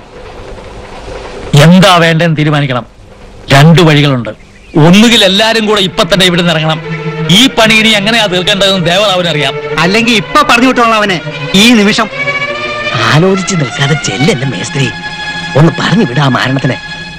എന്താ വേണ്ടെന്ന് തീരുമാനിക്കണം. രണ്ടു വഴികളുണ്ട്. ഒന്നുകിൽ എല്ലാരും കൂടെ ഇപ്പൊ തന്നെ ഇവിടെ നിന്ന് ഇറങ്ങണം. ഈ പണി ഇനി എങ്ങനെയാ തീർക്കേണ്ടതെന്ന് ദേവറാവിനറിയാം. അല്ലെങ്കിൽ ഇപ്പൊ പറഞ്ഞു വിട്ടോളാം അവനെ ഈ നിമിഷം. ആലോചിച്ച് നിൽക്കാതെ ചെല്ലല്ലേ മേസ്ത്രി, ഒന്ന് പറഞ്ഞു വിടാ മാരണത്തിന്.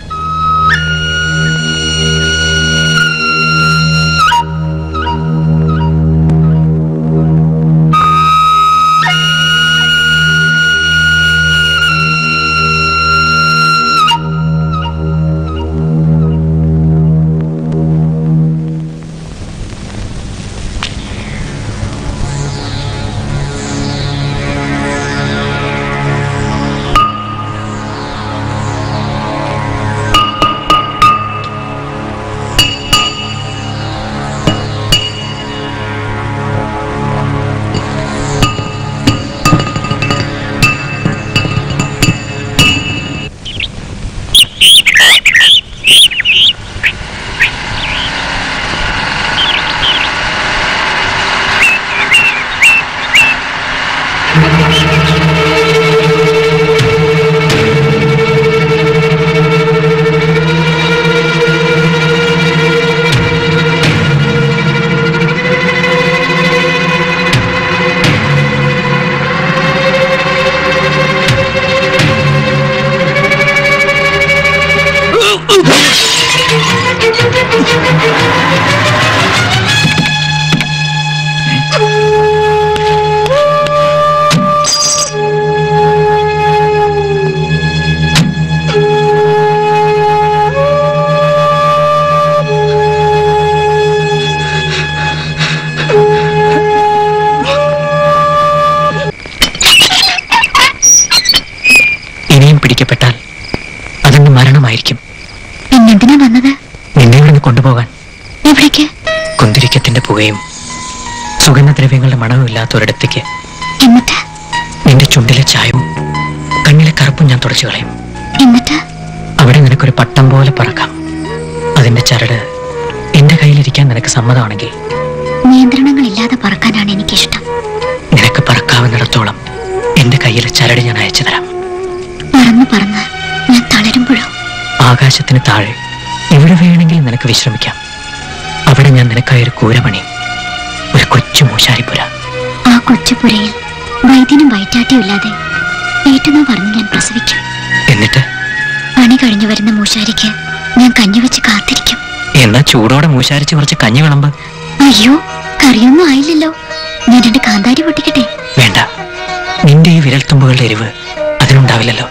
പിടിക്കപ്പെട്ടാൽ അതിന് മരണമായിരിക്കും. പിന്നെന്തിനാ വന്നത്? നിന്നെ ഇവിടുന്ന് കൊണ്ടുപോകാൻ. എവിടേക്ക്? കുന്തിരിക്കത്തിന്റെ പുകയും സുഗന്ധദ്രവ്യങ്ങളുടെ മണവും ഇല്ലാത്ത ഒരിടത്തേക്ക്. എന്നിട്ട്? നിന്റെ ചുണ്ടിലെ ചായവും കണ്ണിലെ കറുപ്പും ഞാൻ തുടച്ചു കളയും. എന്നിട്ട്? അവിടെ നിനക്കൊരു പട്ടം പോലെ പറക്കാം. അതിന്റെ ചരട് എന്റെ കയ്യിലിരിക്കാൻ നിനക്ക് സമ്മതമാണെങ്കിൽ. നിയന്ത്രണങ്ങളില്ലാതെ പറക്കാനാണ് എനിക്കിഷ്ടം. നിനക്ക് പറക്കാവുന്നിടത്തോളം എന്റെ കയ്യിലെ ചരട് ഞാൻ അയച്ചു തരാം. പറന്ന് പറന്ന് ഞാൻ തളരുമ്പോഴോ? ആകാശത്തിന് താഴെ എവിടെ വേണമെങ്കിലും നിനക്ക് വിശ്രമിക്കാം. അവിടെ ഞാൻ നിനക്കായൊരു കൂരമണിയും, ഒരു കൊച്ചു മൂശാരിപ്പുര. ആ കൊച്ചുപുരയിൽ വൈദ്യനും വയറ്റാട്ടിയും ഇല്ലാതെ വീട്ടിൽ പറഞ്ഞ് ഞാൻ പ്രസവിക്കും. എന്നിട്ട് പണി കഴിഞ്ഞു വരുന്ന മൂശാരിക്ക് ഞാൻ കഞ്ഞി വെച്ച് കാത്തിരിക്കും. എന്നാ ചൂടോടെ മൂശാരിച്ച് കുറച്ച് കഞ്ഞി വിളമ്പ്. അയ്യോ, കറിയൊന്നും ആയില്ലല്ലോ. ഞാൻ രണ്ട് കാന്താരി പൊട്ടിക്കട്ടെ? വേണ്ട, നിന്റെ ഈ വിരൽത്തുമ്പുകളുടെ എരിവ് അതിനുണ്ടാവില്ലല്ലോ.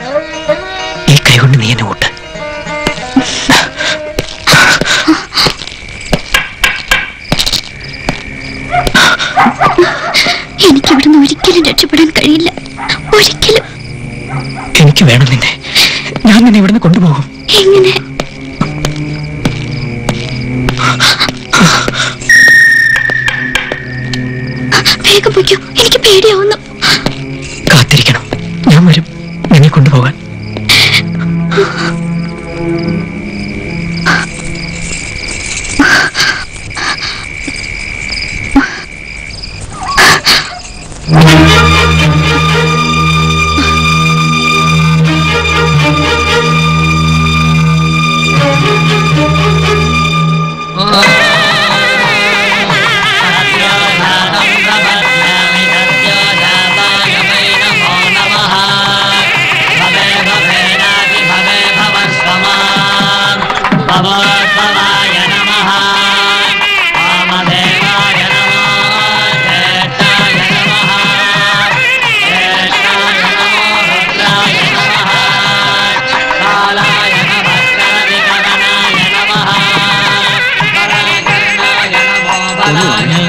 ഈ കൈകൊണ്ട് നീ എന്നെ ഊട്ട്. എനിക്കിവിടുന്ന് ഒരിക്കലും രക്ഷപ്പെടാൻ കഴിയില്ല, ഒരിക്കലും. എനിക്ക് വേണം നിന്നെ. ഞാൻ നിന്നെ ഇവിടുന്ന് കൊണ്ടുപോകും. എങ്ങനെ? വേഗം പൊയ്ക്കോ, എനിക്ക് പേടിയാവുന്നു. കാത്തിരിക്കണം, ഞാൻ വരും നിന്നെ കൊണ്ടുപോകാൻ.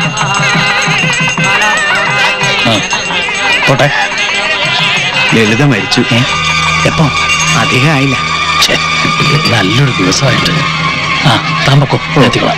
പോട്ടെ. ലളിത മരിച്ചു. എപ്പോ? അധികമായില്ല. നല്ലൊരു ദിവസമായിട്ട്. ആ താമ്പക്കോ എത്തിക്കോളാം.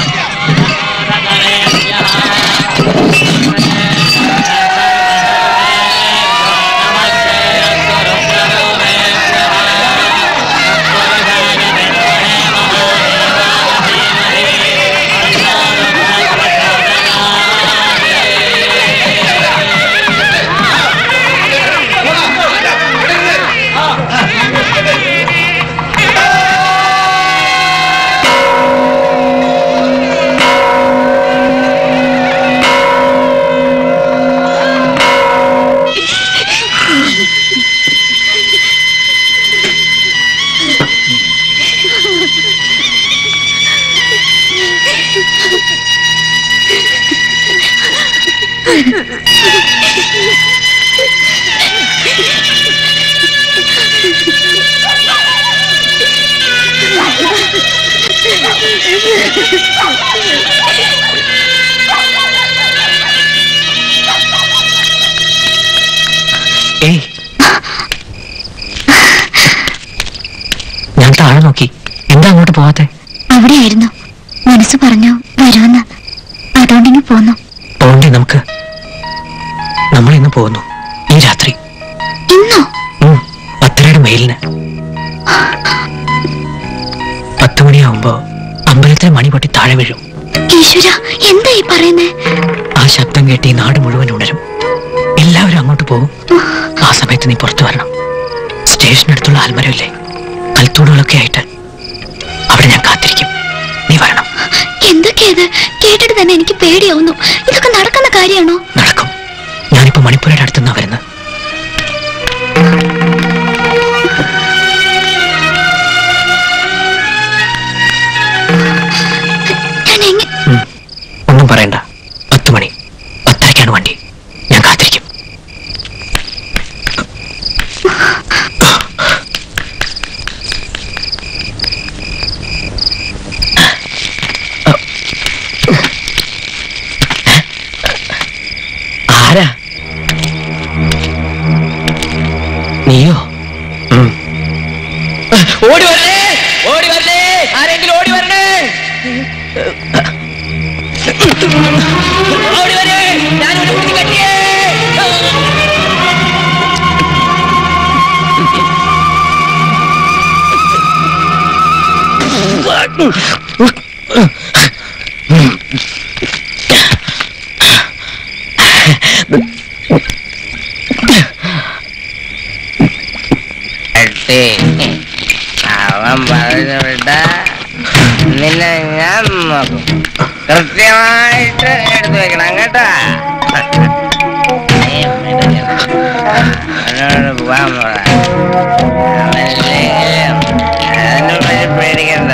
ഏയ്, ഞാൻ താഴെ നോക്കി. എന്താ അങ്ങോട്ട് പോവാത്തെ? അവിടെയായിരുന്നു. മനസ്സ് പറഞ്ഞു വരുമെന്ന്, അതുകൊണ്ടിങ്ങ് പോന്നു. പോണ്ടേ നമുക്ക്? നമ്മൾ ഇന്ന് പോകുന്നു, ഈ രാത്രി. ഇന്നോ? പത്തരയുടെ മെയിലിന്. പത്ത് മണിയാവുമ്പോ അമ്പലത്തിലെ മണി പൊട്ടി താഴെ വീഴും. ഈശ്വര, എന്താ ഈ പറയുന്നേ? ആ ശബ്ദം കേട്ട് ഈ നാട് മുഴുവൻ ഉണരും. എല്ലാവരും അങ്ങോട്ട് പോകും. ആ സമയത്ത് നീ പുറത്തു വരണം. സ്റ്റേഷനടുത്തുള്ള ആൽമരമില്ലേ, കൽത്തൂടുകളൊക്കെ ആയിട്ട് അവിടെ ഞാൻ കാത്തിരിക്കും. നീ വരണം. എന്തൊക്കെയത്? കേട്ടിട്ട് തന്നെ എനിക്ക് പേടിയാവുന്നു. ഇതൊക്കെ നടക്കുന്ന കാര്യമാണോ? നടക്കും. ഞാനിപ്പോ മണിപ്പൂരയുടെ അടുത്തുനിന്നാ വരുന്നത്. ഒന്നും പറയണ്ട. പത്ത് മണി പത്തരയ്ക്കാണ് വണ്ടി. ഞാൻ കാത്തിരിക്കും. ആരാ? നീയോ? ഓടി വരണേ, ഓടി വരണേ, ആരെങ്കിലും ഓടി വരണേ, ഓടി വരണേ, ഞാനോട് പിടിച്ച് കെട്ടിയേ. അവൻ പറഞ്ഞു വിട്ട നിന്നെ ഞാൻ നോക്കും. കൃത്യമായിട്ട് എടുത്തു വെക്കണം കേട്ടാ. അവനോട് പോവാൻ പോടാ. അവനില്ലെങ്കിലും അതിനുള്ളിൽ പേടിക്കണ്ട.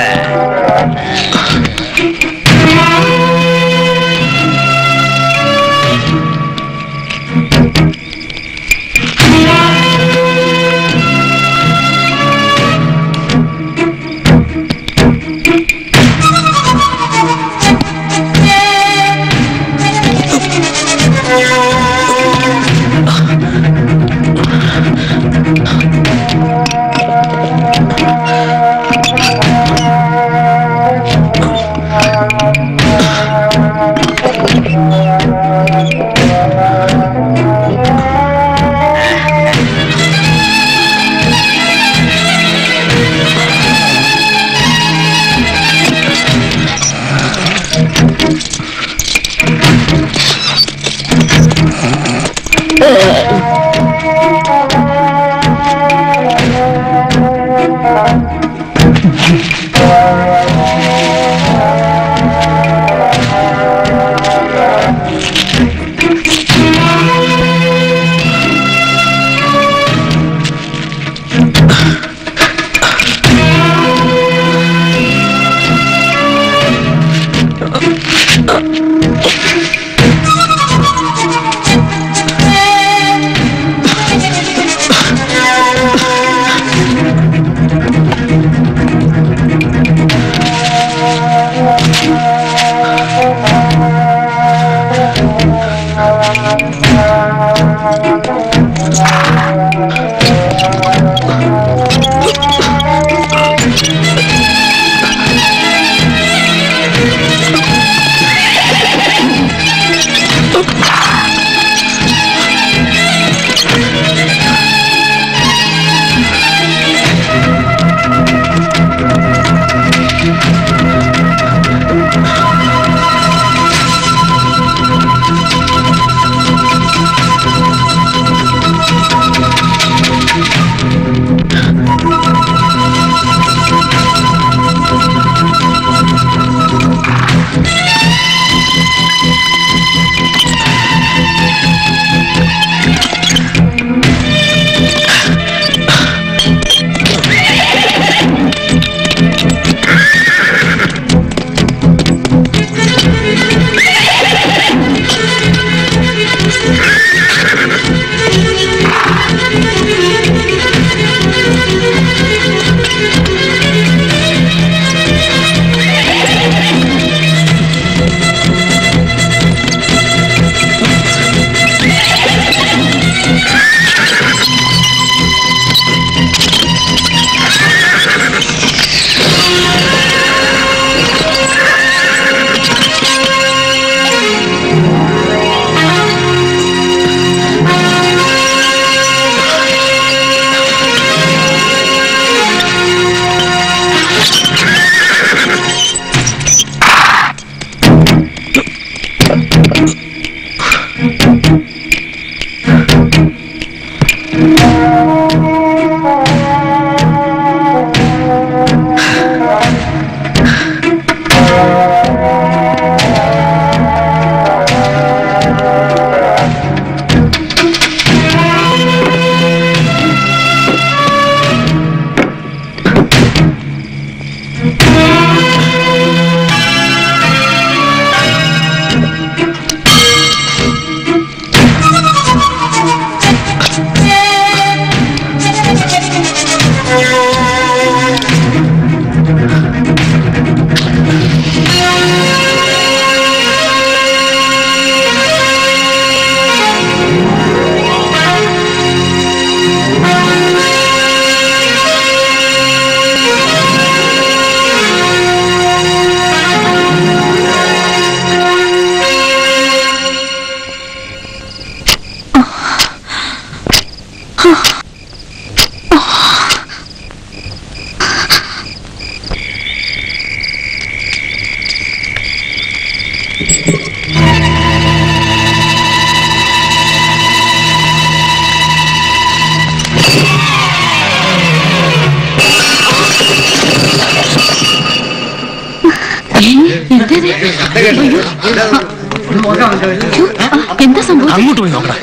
എന്താ സംഭവം? അങ്ങോട്ട് പോയി നോക്കണം.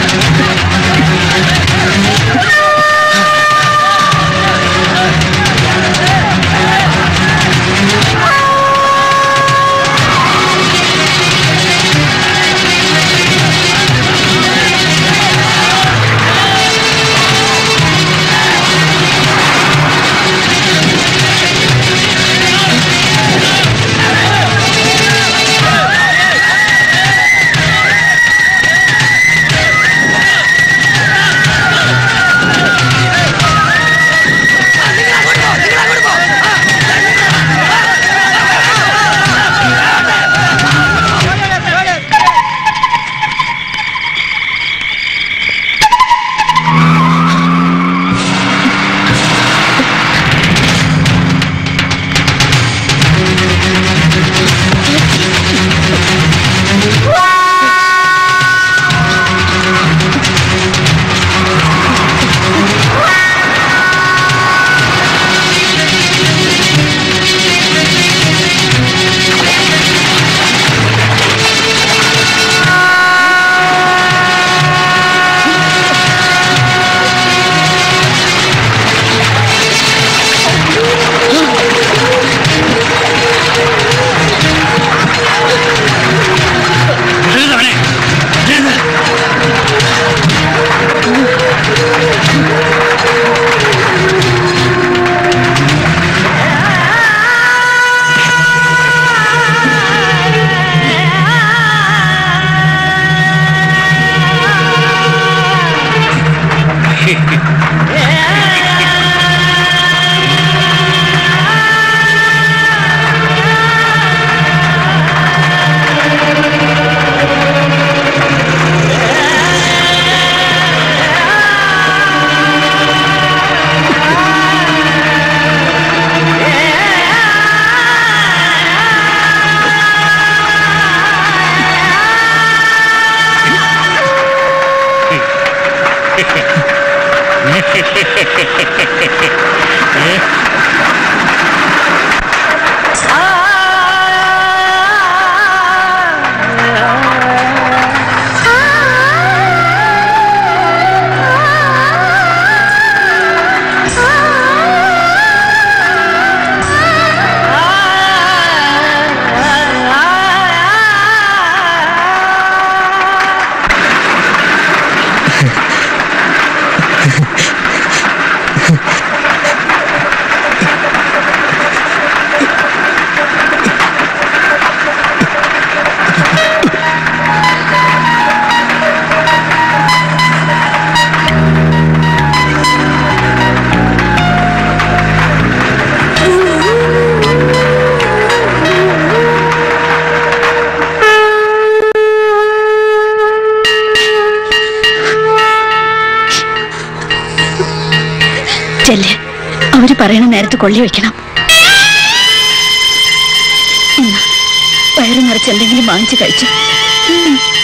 ആ അവര് പറയണ നേരത്ത് കൊള്ളി വെക്കണം. വയറു നിറച്ച് എന്തെങ്കിലും വാങ്ങിച്ചു കഴിച്ചു.